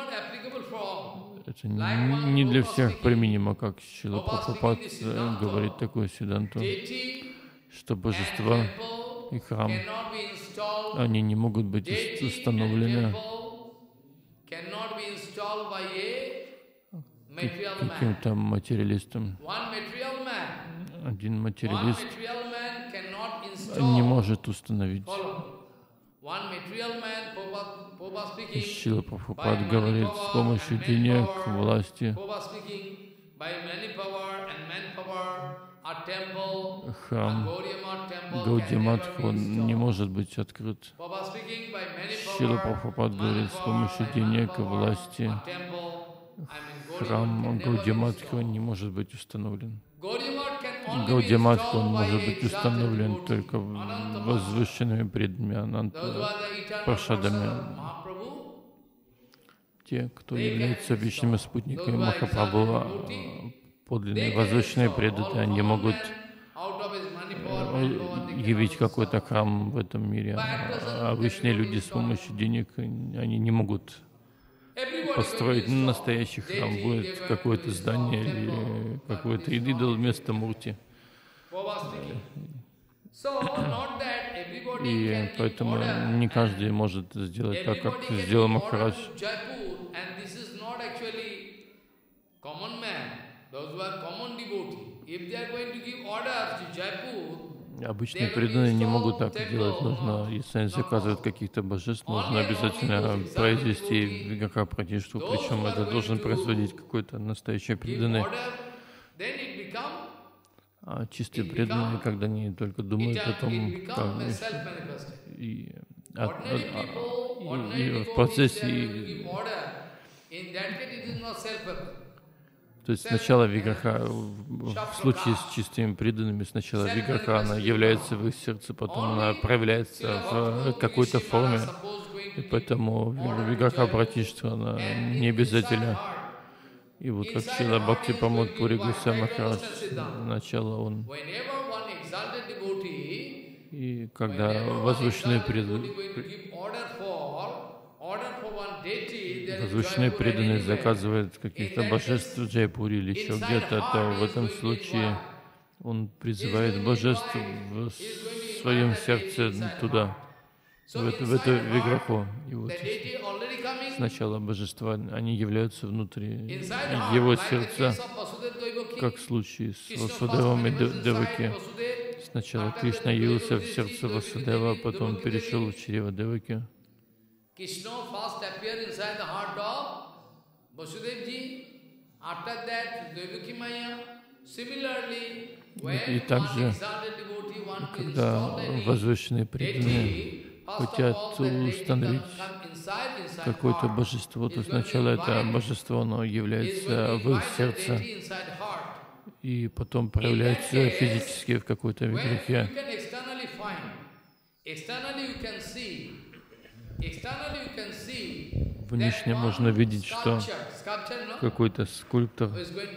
это не для всех применимо, как Шрила Прабхупад говорит такую Сиддханту, что божества и храм, они не могут быть установлены каким-то материалистом. Один материалист не может установить. Шрила Прабхупад говорит, с помощью денег, власти, храм Гаудия-Матх, он не может быть открыт. Шрила Прабхупад говорит, с помощью денег и власти, храм Гаудия-Матх не может быть установлен. Гаудия-Матх, он может быть установлен только возвышенными преданными, паршадами. Те, кто являются вечными спутниками Махапрабху, подлинные возвышенные преданные, они могут явить какой-то храм в этом мире. А обычные люди с помощью денег, они не могут построить настоящий храм. Будет какое-то здание или какой-то идол вместо Мурти. И поэтому не каждый может сделать так, как сделал Махарадж. Обычные преданные не могут так делать. Нужно, если они заказывают каких-то божеств, нужно обязательно произвести Виграха Пратиштху, причем это должен производить какой-то настоящий преданный. А чистые преданные, когда они только думают о том, как и в процессе, то есть сначала виграха, в случае с чистыми преданными, сначала виграха, она является в их сердце, потом она проявляется в какой-то форме, и поэтому виграха Пратиштха, она не обязательно. И вот как Шрила Бхакти Прамод Пури Госвами Махарадж, сначала он, и когда возвышенные преданные заказывают каких-то божеств в Джайпуре или еще где-то, то в этом случае он призывает божеств в своем сердце туда, в эту виграху. И вот сначала божества, они являются внутри его сердца, как в случае с Васудевом и Деваки. Сначала Кришна явился в сердце Васудева, потом перешел в чрево Деваки. И также, когда возвышенные преданные хотят установить какое-то божество, то сначала это божество, оно является в их сердце, и потом проявляется физически в какой-то виграхе. Внешне можно видеть, что какой-то скульптор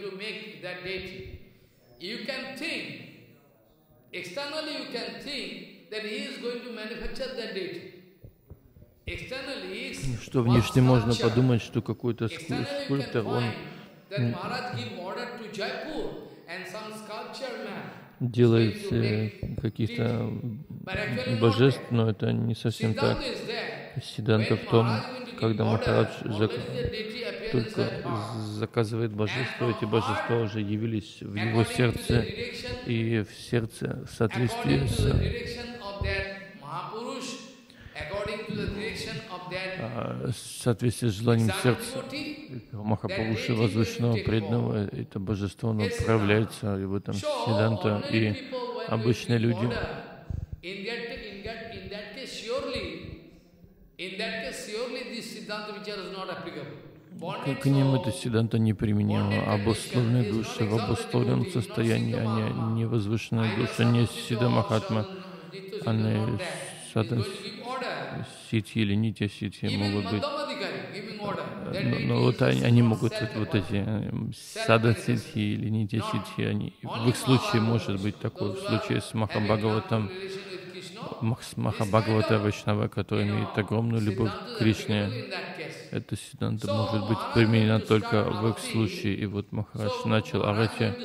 что внешне можно подумать, что какой-то скульптор, он делает каких-то божеств, но это не совсем так. Сиддханта в том, когда Махарадж только заказывает божество, эти божества уже явились в его сердце, и в сердце в соответствии с желанием сердца Махапуруши, возвышенного преданного, это божество, оно проявляется, и в этом Сиддханта, и обычные люди. К ним это Сиддханта неприменимо. Обусловленные души в обусловленном состоянии, они не возвышенные души, не Сиддха Махатма, они ситхи или нитья ситхи могут быть. Но вот они могут, вот эти сада ситхи или нитья ситхи, в их случае может быть такое, в случае с Махабхагаватом, с Махабхагавата Вайшнава, который имеет огромную любовь к Кришне. Это Сиддханта может быть применена только в их случае. И вот Махарадж начал арати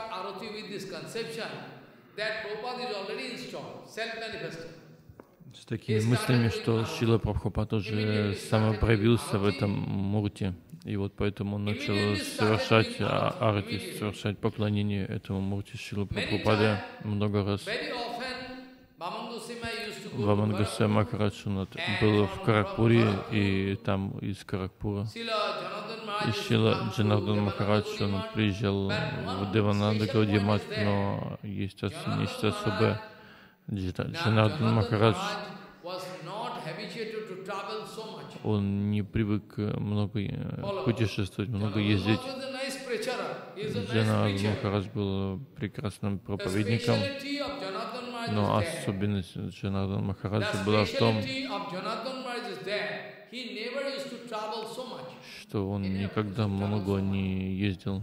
с такими мыслями, что Шрила Прабхупада уже самопроявился в этом мурте. И вот поэтому он начал совершать арати, совершать поклонение этому мурте Шрилы Прабхупады много раз. Ваман Госвами Махарадж был в Каракпуре, и там из Каракпура и Шрила Джанардан Махарадж, он приезжал в Девананда Гаудия-мат, но есть нечто особое. Джанардан Махарадж, он не привык много путешествовать, много ездить. Джанардан Махарадж был прекрасным проповедником, но особенность Джанардан Махараджа была в том, что он никогда много не ездил.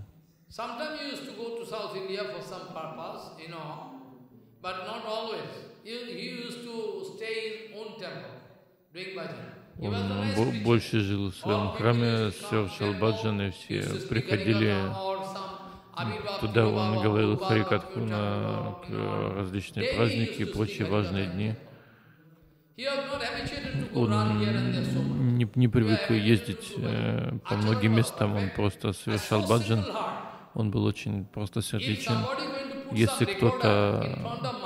Он больше жил в своем храме, совершал баджан, и все приходили туда. Он говорил харикатху на различные праздники и прочие важные дни. Он не привык ездить по многим местам, он просто совершал баджан. Он был очень просто сердечен. Если кто-то,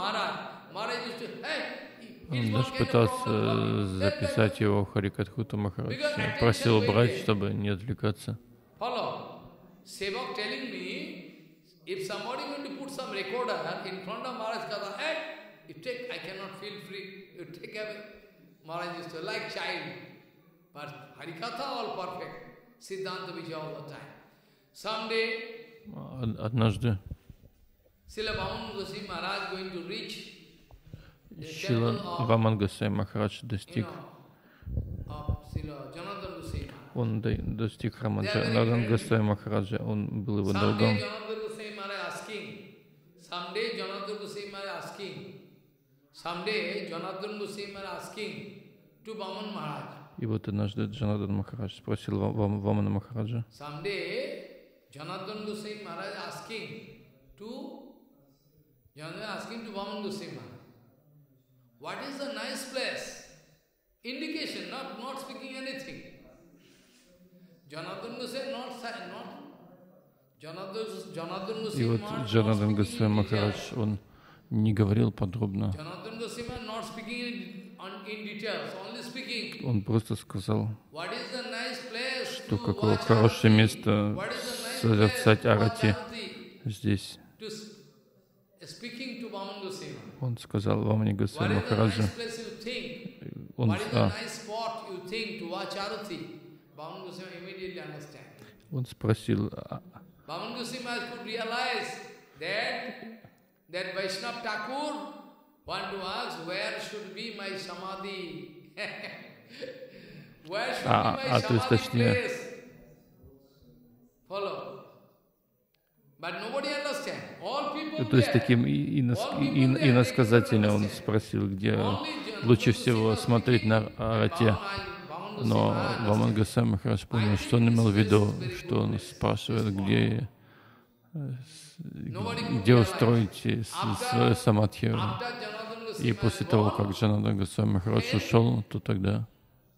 он даже пытался записать его в харикатху, то Махарадж просил убрать, чтобы не отвлекаться. if somebody going to put some recorder in front of Maharaj Katha, hey, you take, I cannot feel free, you take away. Maharaj used to like child, but Harikatha all perfect. Siddhanta Vijaya all the time. Someday, однажды Srila Bhaman Goswami Maharaj going to reach the Шрила temple of, Ваман Госвами Махарадж достиг, of Srila Janardhan Goswami. он достиг храма Джанардан Госвами Махараджа, он был его другом. Someday Janardhan Goswami Maharaj asking to Bhaman Maharaj. И вот однажды Джанардан Махарадж спросил Вамана Махараджа. Someday Janardhan Goswami Maharaj asking to Bhaman Goswami Maharaj, what is the nice place? Indication, not speaking anything. Janardhan Goswami И вот Джанардан Госвами Махарадж, он не говорил подробно. Он просто сказал, что какое хорошее место созерцать арати здесь. Он сказал Вамане Госвами Махараджу, он спросил, that Vaishnava Thakur want to ask where should be my samadhi. Where should be my samadhi place? Follow. But nobody understand. All people то есть таким иносказательно он спросил, где лучше всего смотреть на арати. Но Ваман Госвами Махарадж понял, что он имел в виду, что он спрашивает, где устроить свою самадхи. И после того, как Джанардан Госвами Махарадж ушел, то тогда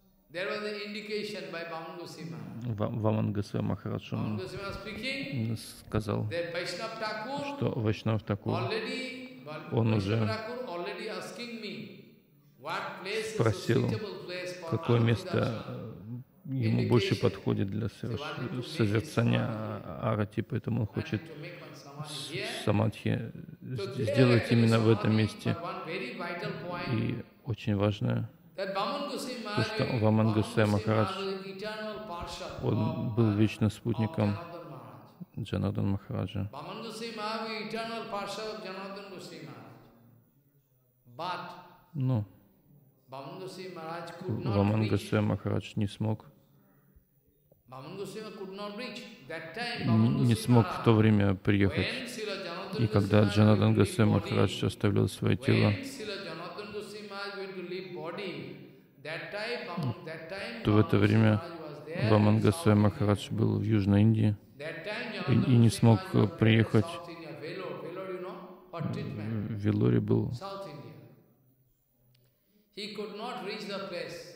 Ваман Госвами Махарадж сказал, что Вайшнав Такур, он уже спросил, какое место ему больше подходит для созерцания арати, поэтому он хочет самадхи сделать именно в этом месте. И очень важно, то, что Ваман Госвами Махарадж, он был вечным спутником Джанардан Махараджа. Но Ваман Госвами Махарадж не смог в то время приехать. И когда Джанардан Госвами Махарадж оставил свое тело, то в это время Ваман Госвами Махарадж был в Южной Индии и не смог приехать. В Велоре был. He could not reach the place.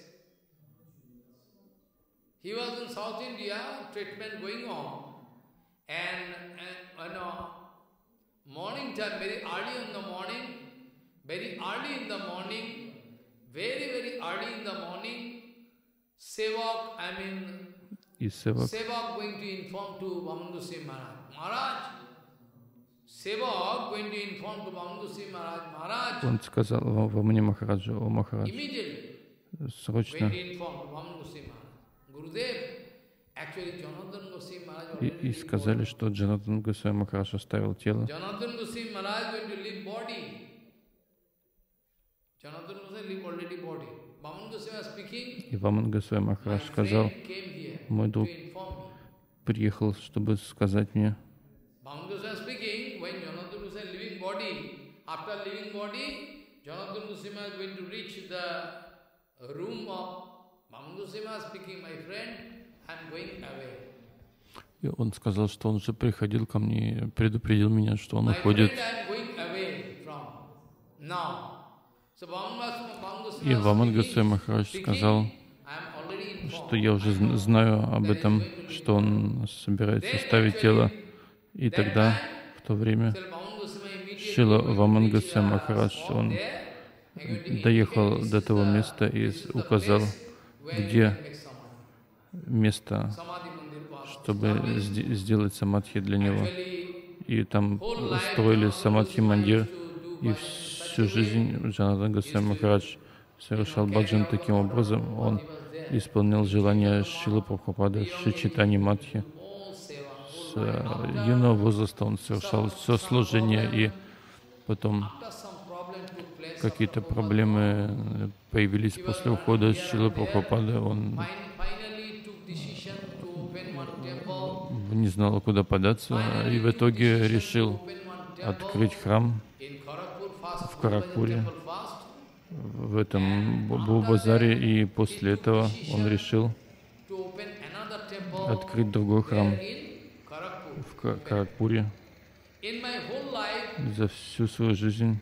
He was in South India, treatment going on, and morning time, very early in the morning, very early in the morning, Sevak, Sevak going to inform to Vamana Goswami Maharaj. Sevak going to inform to Vamana Goswami Maharaj. Он сказал Вамане Махараджу, о Махарадж, срочно. И сказали, что Джанардан Госвами Махарадж оставил тело. И Ваман Госвами Махарадж сказал, мой друг приехал, чтобы сказать мне. After leaving body, Janardhan Goswami is going to reach the room of Vamana Goswami speaking, my friend, I am going away. И он сказал, что он уже приходил ко мне, предупредил меня, что он уходит. И Ваман Госвами Махарадж сказал, что я уже знаю об этом, что он собирается оставить тело. И тогда, в то время, Шрила Ваман Госвами Махарадж, он доехал до того места и указал, где место, чтобы сделать самадхи для него. И и там строили Самадхи Мандир, и всю жизнь Джанардан Госвами Махарадж совершал баджан таким образом. Он исполнял желания Шрилы Прабхупады, Шри Чайтаньи Мадхи. С юного возраста он совершал все служение, и потом какие-то проблемы появились после ухода Шрилы Прабхупады. Он не знал, куда податься, и в итоге решил открыть храм в Каракпуре, в этом базаре, и после этого он решил открыть другой храм в Каракпуре. За всю свою жизнь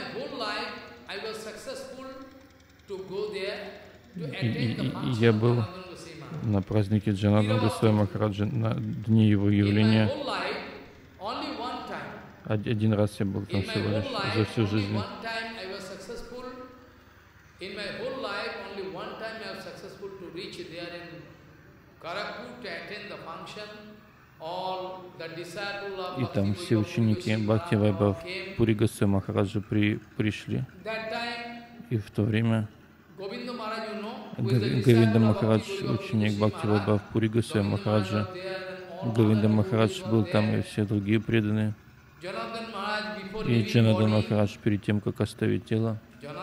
я был на празднике Джанардан Госвами Махараджа, на дне его явления. Один раз я был там всего лишь за всю жизнь. И там все ученики Бхакти Вайбхав Пури Госвами Махараджа пришли. И в то время Говинда Махарадж, ученик Бхакти Вайбхав Пури Госвами Махараджа, Говинда Махарадж был там, и все другие преданные. И Джанардан Махарадж, перед тем, как оставить тело,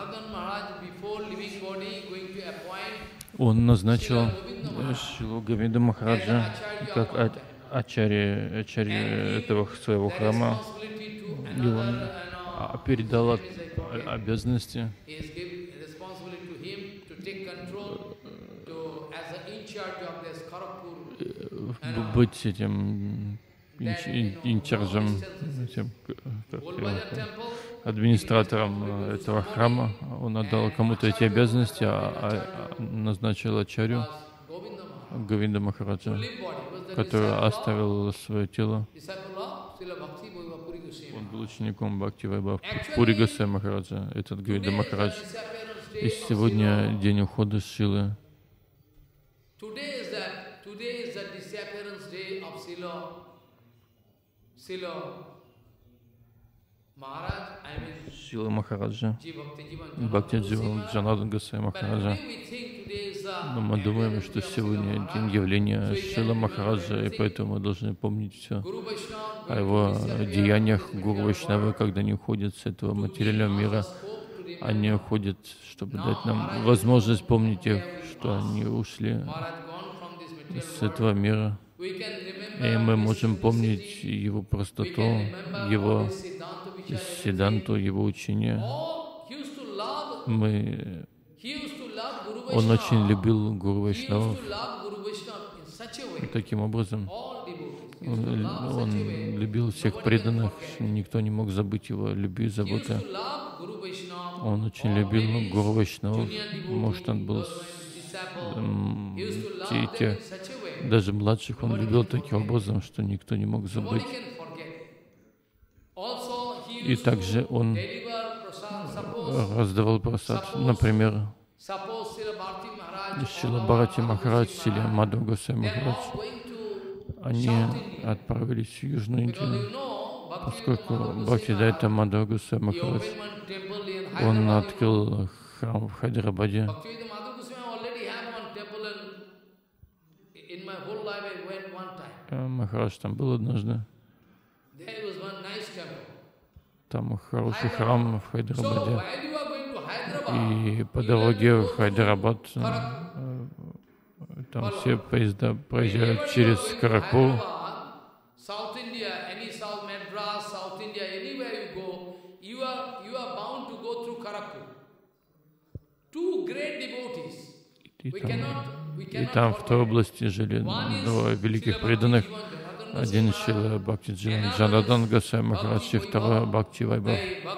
он назначил Шрилу Говинду Махараджа как ачарья этого своего храма, и он передал обязанности быть этим инчарджем, администратором этого храма. Он отдал кому-то эти обязанности, а назначил ачарью Говинда Махараджа, который оставил свое тело. Он был учеником Бхакти Вайбхав Пури Госвами Махараджа, этот Говинда Махарадж. И сегодня день ухода Шрилы. Шрила Махараджа, Бхакти Джанардан Госвами Махараджа. Но мы думаем, что сегодня день явления Шрила Махараджа, и поэтому мы должны помнить все о его деяниях. Гуру Вайшнавы, когда они уходят с этого материального мира, они уходят, чтобы дать нам возможность помнить их, что они ушли с этого мира. И мы можем помнить его простоту, его сиддханту, его учение. Он очень любил Гуру Вайшнавов. Таким образом, он любил всех преданных, никто не мог забыть его любви и заботы. Он очень любил Гуру Вайшнавов. Может, он был даже младших он любил таким образом, что никто не мог забыть. И также он раздавал прасад. Например, Шрила Бхарати Махарадж, Шрила Мадхава Госвами Махарадж, они отправились в Южную Индию, поскольку Бхактидайта Мадхава Госвами Махарадж, он открыл храм в Хайдарабаде. Махарадж там был однажды. Там хороший храм в Хайдарабаде. И по дороге в Хайдарабад там все поезда проезжают через Каракпур. И там в той области жили два великих преданных. Один Шрила Бхакти Джанардан Госвами Махарадж, и второй Бхакти Вайбхав.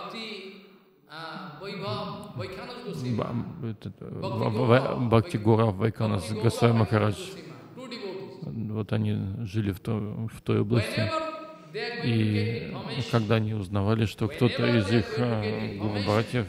Бхакти Гурав Вайканас Госвами Махарадж. Вот они жили в той области. И когда они узнавали, что кто-то из их гуру-братьев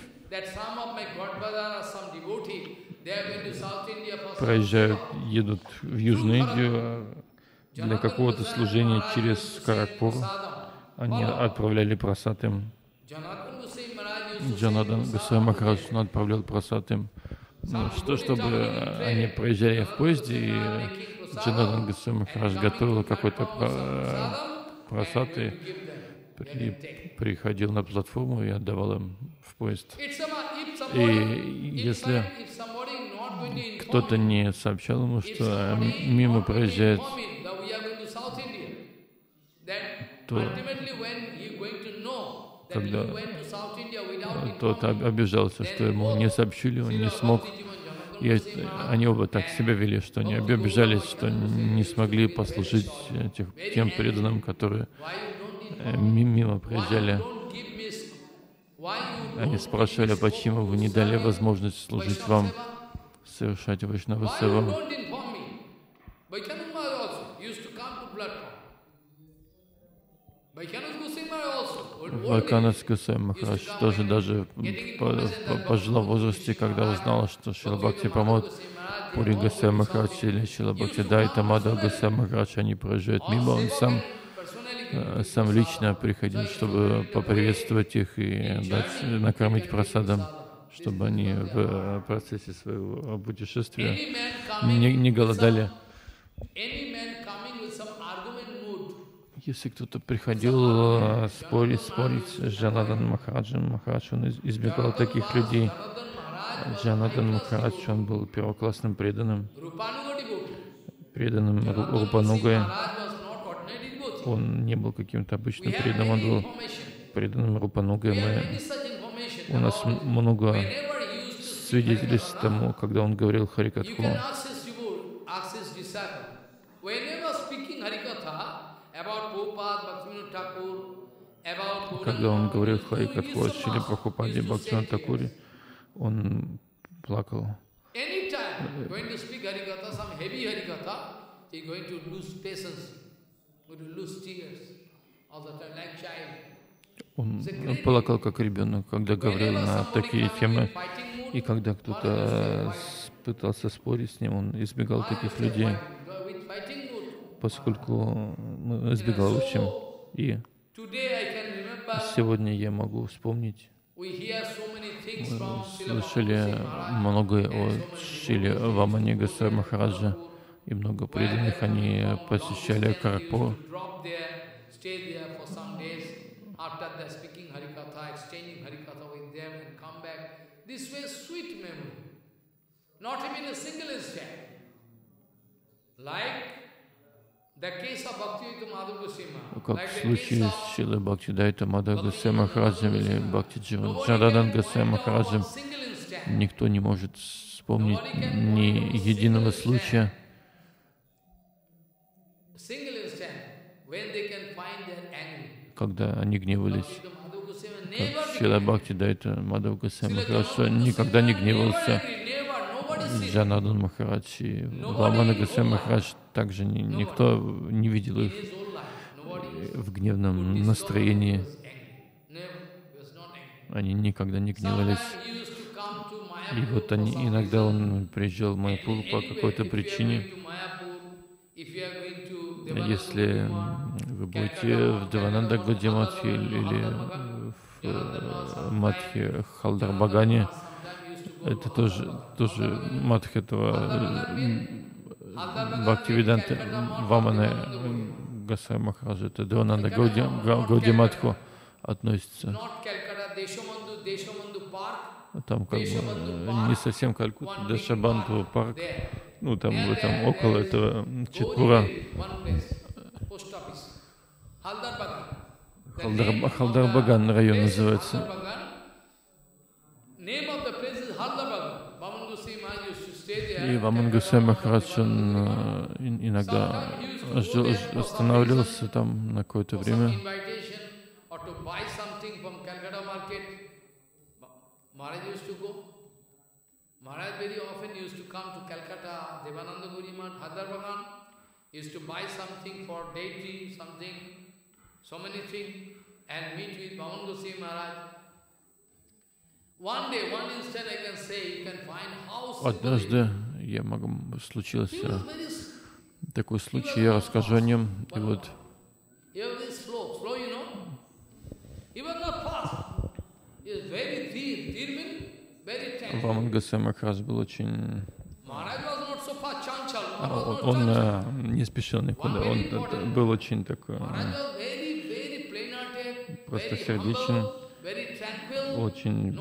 едут в Южную Индию для какого-то служения через Каракпур, они отправляли прасад им. Джанадан Госвами Махарадж отправлял прасад им, чтобы они проезжали в поезде, и Джанадан Госвами Махарадж готовил какой-то прасад и приходил на платформу и отдавал им в поезд. И если кто-то не сообщал ему, что мимо проезжает, то когда тот обижался, что ему не сообщили, он не смог. И они оба так себя вели, что они обижались, что не смогли послужить тем преданным, которые мимо проезжали. Они спрашивали, почему вы не дали возможность служить вам, совершать Вайшнава севу. Вайкханас Госвами Махарадж тоже даже в пожилом возрасте, когда узнал, что Шрила Бхакти Прамод Пури Госвами Махарадж или Шрила Бхактидайта Мадхава Госвами Махарадж, они проезжают мимо, он сам лично приходил, чтобы поприветствовать их и накормить прасадом, чтобы они в процессе своего путешествия не голодали. Если кто-то приходил спорить с Джанадан Махараджем, Махарадж, он избегал таких людей. Джанадан Махарадж, он был первоклассным преданным Рупанугой. Он не был каким-то обычным преданным, он был преданным Рупанугой. У нас много свидетельств тому, когда он говорил Харикатху. Когда он говорил Харикатху о Шриле Прабхупаде и Бхактивинода Такуре, он плакал. Он плакал как ребенок, когда говорил на такие темы, и когда кто-то пытался спорить с ним, он избегал таких людей, поскольку избегал в общем. И сегодня я могу вспомнить, мы слышали многое о Шриле Вамане Госвами Махараджа, и много преданных, они посещали Каракпур. Как в случае с Шрилой Бхактидайта Мадхава Госвами Махараджем или Бхактиджанадан Госвами Махараджем, никто не может вспомнить ни единого случая, когда они гневались. Как Шрила Бхактидайта Мадхава Госвами Махарадж никогда не гневался. Джанадан Махарадж и Вамана Госвами Махарадж также никто не видел их в гневном настроении. Они никогда не гневались. И вот иногда он приезжал в Майяпур по какой-то причине. Если вы будете в Девананда Гаудия-матхе или в матхе Халдар-Багане, это тоже матх этого Бхактивиданта Вамана Госвами Махараджа, это Девананда Гаудия-матху относится. Там как бы не совсем Калькутта, Дешабандху парк, ну там в этом около этого Читпура. Халдар-Баган район называется. И Ваман Госвами Махарадж, он иногда останавливался там на какое-то время. Maharaj very often used to come to Calcutta, Devananda Gurimat, Hadarbagan, used to buy something for deity, something, so many things, and meet with Vaman Goswami Maharaj. One day, one instant I can say, you can find how simple. Однажды случился такой случай, я расскажу о нем. И вот Ваман Госвами Махарадж был очень... Он не спешил никуда, он был очень такой простосердечен, очень...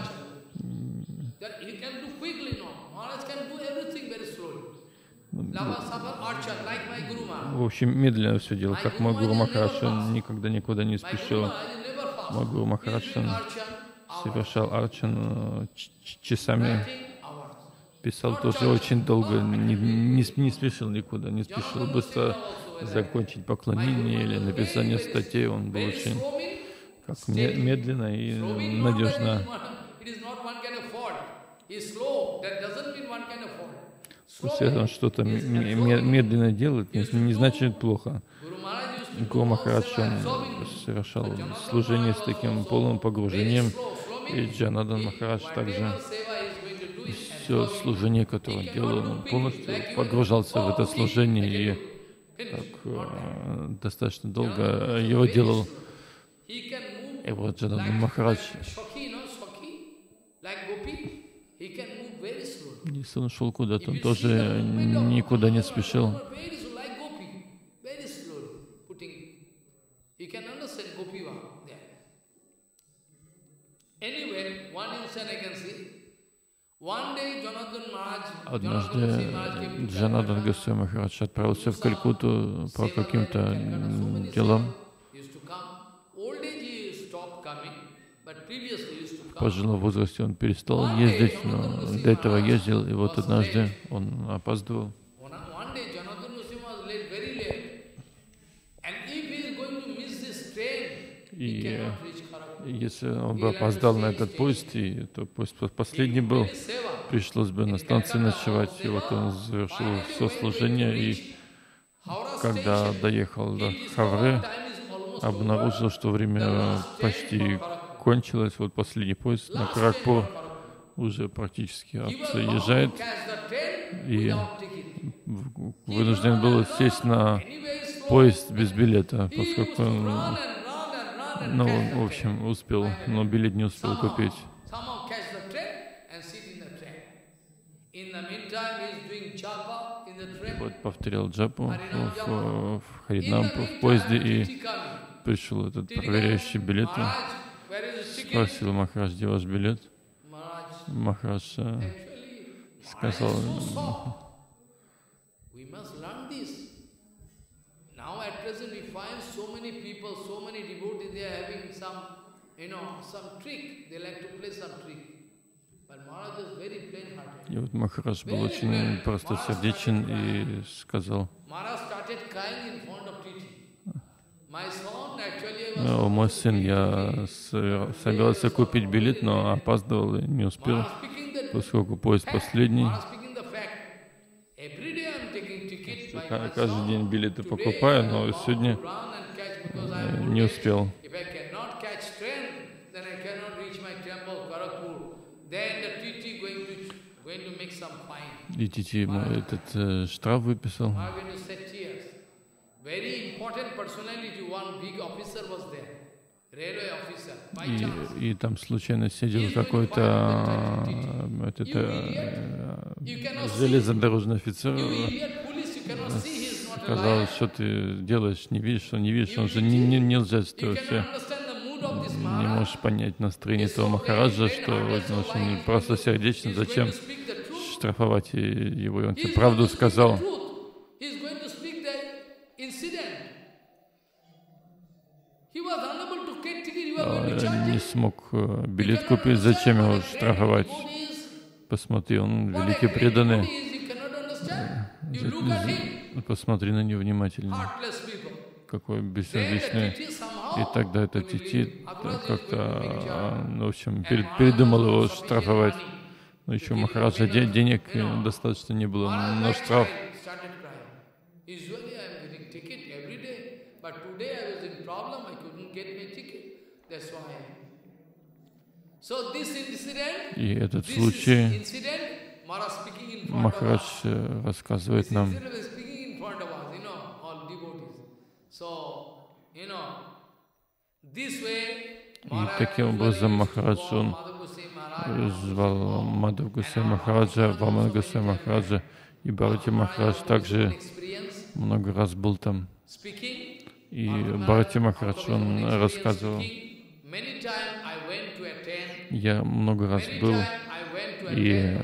В общем, медленно все делал, как мой Гуру Махарадж, он никогда никуда не спешил. Мой Гуру Махарадж совершал арчан часами, писал тоже очень долго, не спешил никуда, не спешил быстро закончить поклонение или написание статей. Он был очень как медленно и надежно. Если он что-то медленно делает, не значит плохо. Гуру Махарадж, он совершал служение с таким полным погружением, и Джанадан Махарадж также все служение, которое он делал, он полностью погружался в это служение и так, достаточно долго его делал. И вот Джанадан Махарадж, если он шел куда-то, он тоже никуда не спешил. Однажды Джанадан Госвами Махарадж отправился в Калькутту по каким-то делам. В пожилом возрасте он перестал ездить, но до этого ездил, и вот однажды он опаздывал. И если он бы опоздал на этот поезд, то поезд последний был, пришлось бы на станции ночевать. И вот он завершил все служение, и когда доехал до Хавры, обнаружил, что время почти кончилось. Вот последний поезд на Каракпур уже практически отъезжает, и вынужден был сесть на поезд без билета, поскольку он, в общем, успел, но билет не успел купить. И вот повторял джапу в Харинам в поезде, и пришел этот проверяющий билеты, спросил Махарадж, где ваш билет? Махарадж сказал: и вот Махарадж был очень простосердечен и сказал: мой сын, я собирался купить билет, но опаздывал и не успел, поскольку поезд последний. Каждый день билеты покупаю, но сегодня не успел. И Тити ему этот штраф выписал. И там случайно сидел какой-то железнодорожный офицер, сказал: что ты делаешь, не видишь, он же нельзя, что все не можешь понять настроение этого Махараджа, что он просто сердечно, зачем штрафовать его, и он тебе правду сказал. Не смог билет купить, зачем его штрафовать? Посмотри, он великий преданный. Посмотри на него внимательно. Какой бессердечный. И тогда этот Тити как-то, в общем, передумал его штрафовать. Но еще у Махараджа денег достаточно не было на штраф. И этот случай Махарадж рассказывает нам. И таким образом Махарадж, он звал Мадхав Госвами Махараджа, Вамана Госвами Махараджа, и Бхарати Махарадж также много раз был там. И Бхарати Махарадж, он рассказывал, я много раз был и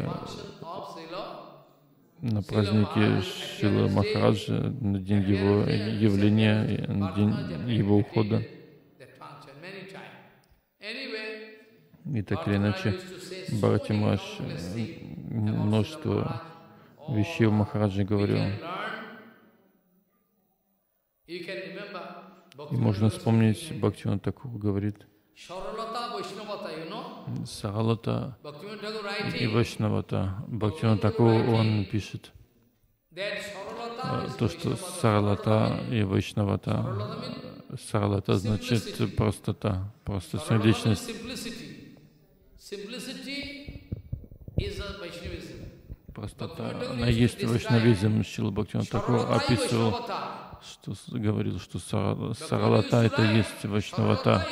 на празднике Шрила Махараджа, на день его явления, на день его ухода. И так или иначе, Бхарати Махарадж множество вещей у Махараджа говорил. И можно вспомнить, Бхактивинода Тхакур говорит, Саралата и Вайшнавата. Бхактивинода Тхакур, он пишет, то, что Саралата и Вайшнавата. Саралата значит простота, просто сердечность. Простота, она есть вайшнавизм. Шрила Бхактивинода Тхакур описывал, что говорил, что Саралата — это есть вайшнавата.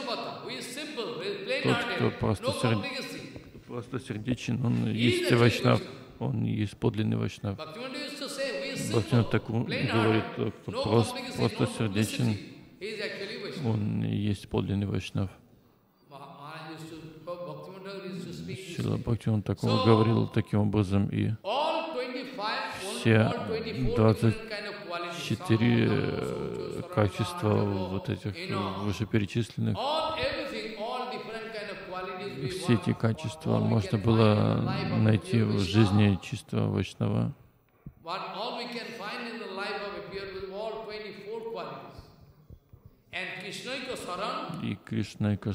Тот, кто просто сердечен, он есть вайшнав, он есть подлинный вайшнав. Бхактивинода Тхакур говорит, кто просто сердечен, он есть подлинный вайшнав. Шрила Бхактивинода Тхакур говорил таким образом, и все 24 качества вот этих вышеперечисленных, все эти качества можно было найти в жизни чистого вайшнава. И Кришнайка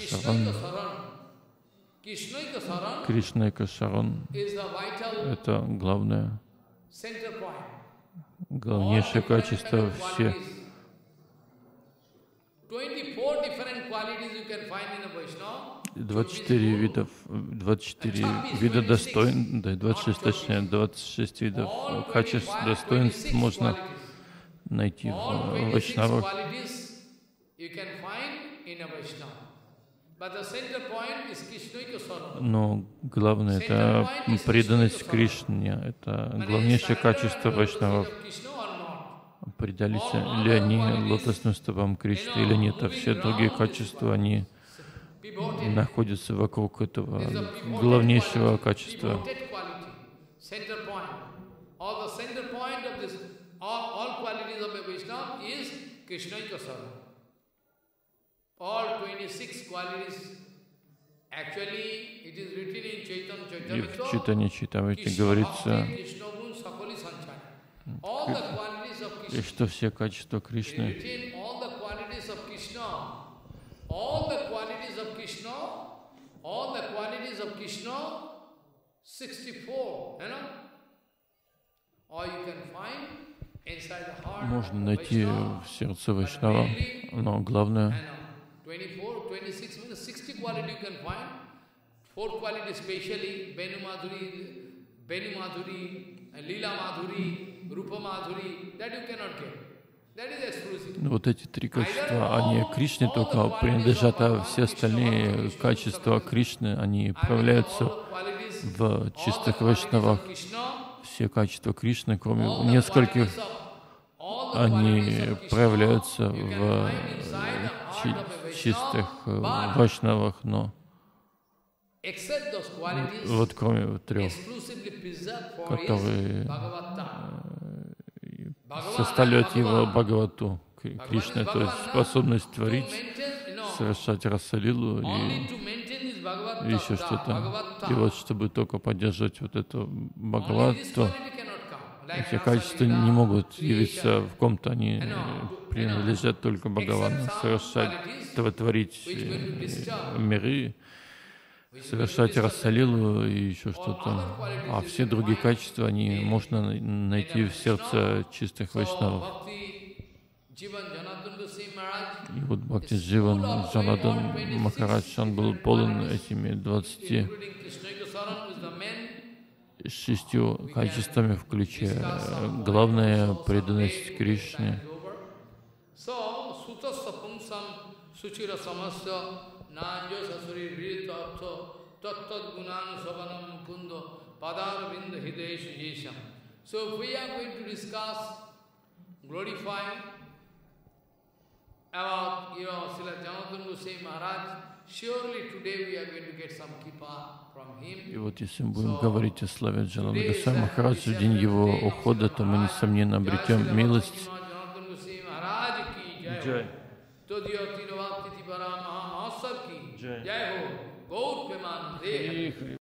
Шаран — это главнейшее качество. Все 24 вида достоинств, да, 26, точнее, 26 видов качеств, достоинств можно найти в вайшнавах. Но главное — это преданность Кришне, это главнейшее качество вайшнавов. Предались ли они лотосным стопам Кришны или нет, а все другие качества, они находятся вокруг этого главнейшего качества. И в Чайтанья Чайтамрите говорится, и что все качества Кришны, можно найти в сердце вайшнава, но главное — 60 quality you can find. 4 qualities specially, Venu Madhuri, Leela Madhuri, Rupa Madhuri, that you cannot get. That is exclusive. Вот эти три качества, они Кришне только принадлежат, а все остальные качества Кришны, они проявляются в чистых вайшнавах. Все качества Кришны, кроме нескольких, они проявляются в чистых вайшнавах, но вот кроме трех, которые составляют его Бхагавату, Кришна, то есть способность творить, совершать расалилу и еще что-то. И вот чтобы только поддерживать вот это Бхагавату, эти качества не могут явиться в ком-то, они принадлежат только Бхагавану. Совершать, творить миры, совершать расалилу и еще что-то. А все другие качества, они можно найти в сердце чистых вайшнавов. И вот Бхакти Дживан Джанардан Махарадж, он был полон этими 26 качествами, включая главная преданность Кришне. Nanjo Sasuri Rito Tattat Gunanu Savanam Kundo Padar Binda Hidaya Sujesham. So we are going to discuss, glorifying about, Srila Janardhan Goswami Maharaj. Surely today we are going to get some kippa from him. И вот если мы будем говорить о славе Джанардана Госвами Махараджа в день его ухода, то мы, несомненно, обретем милость. Джай. Джай.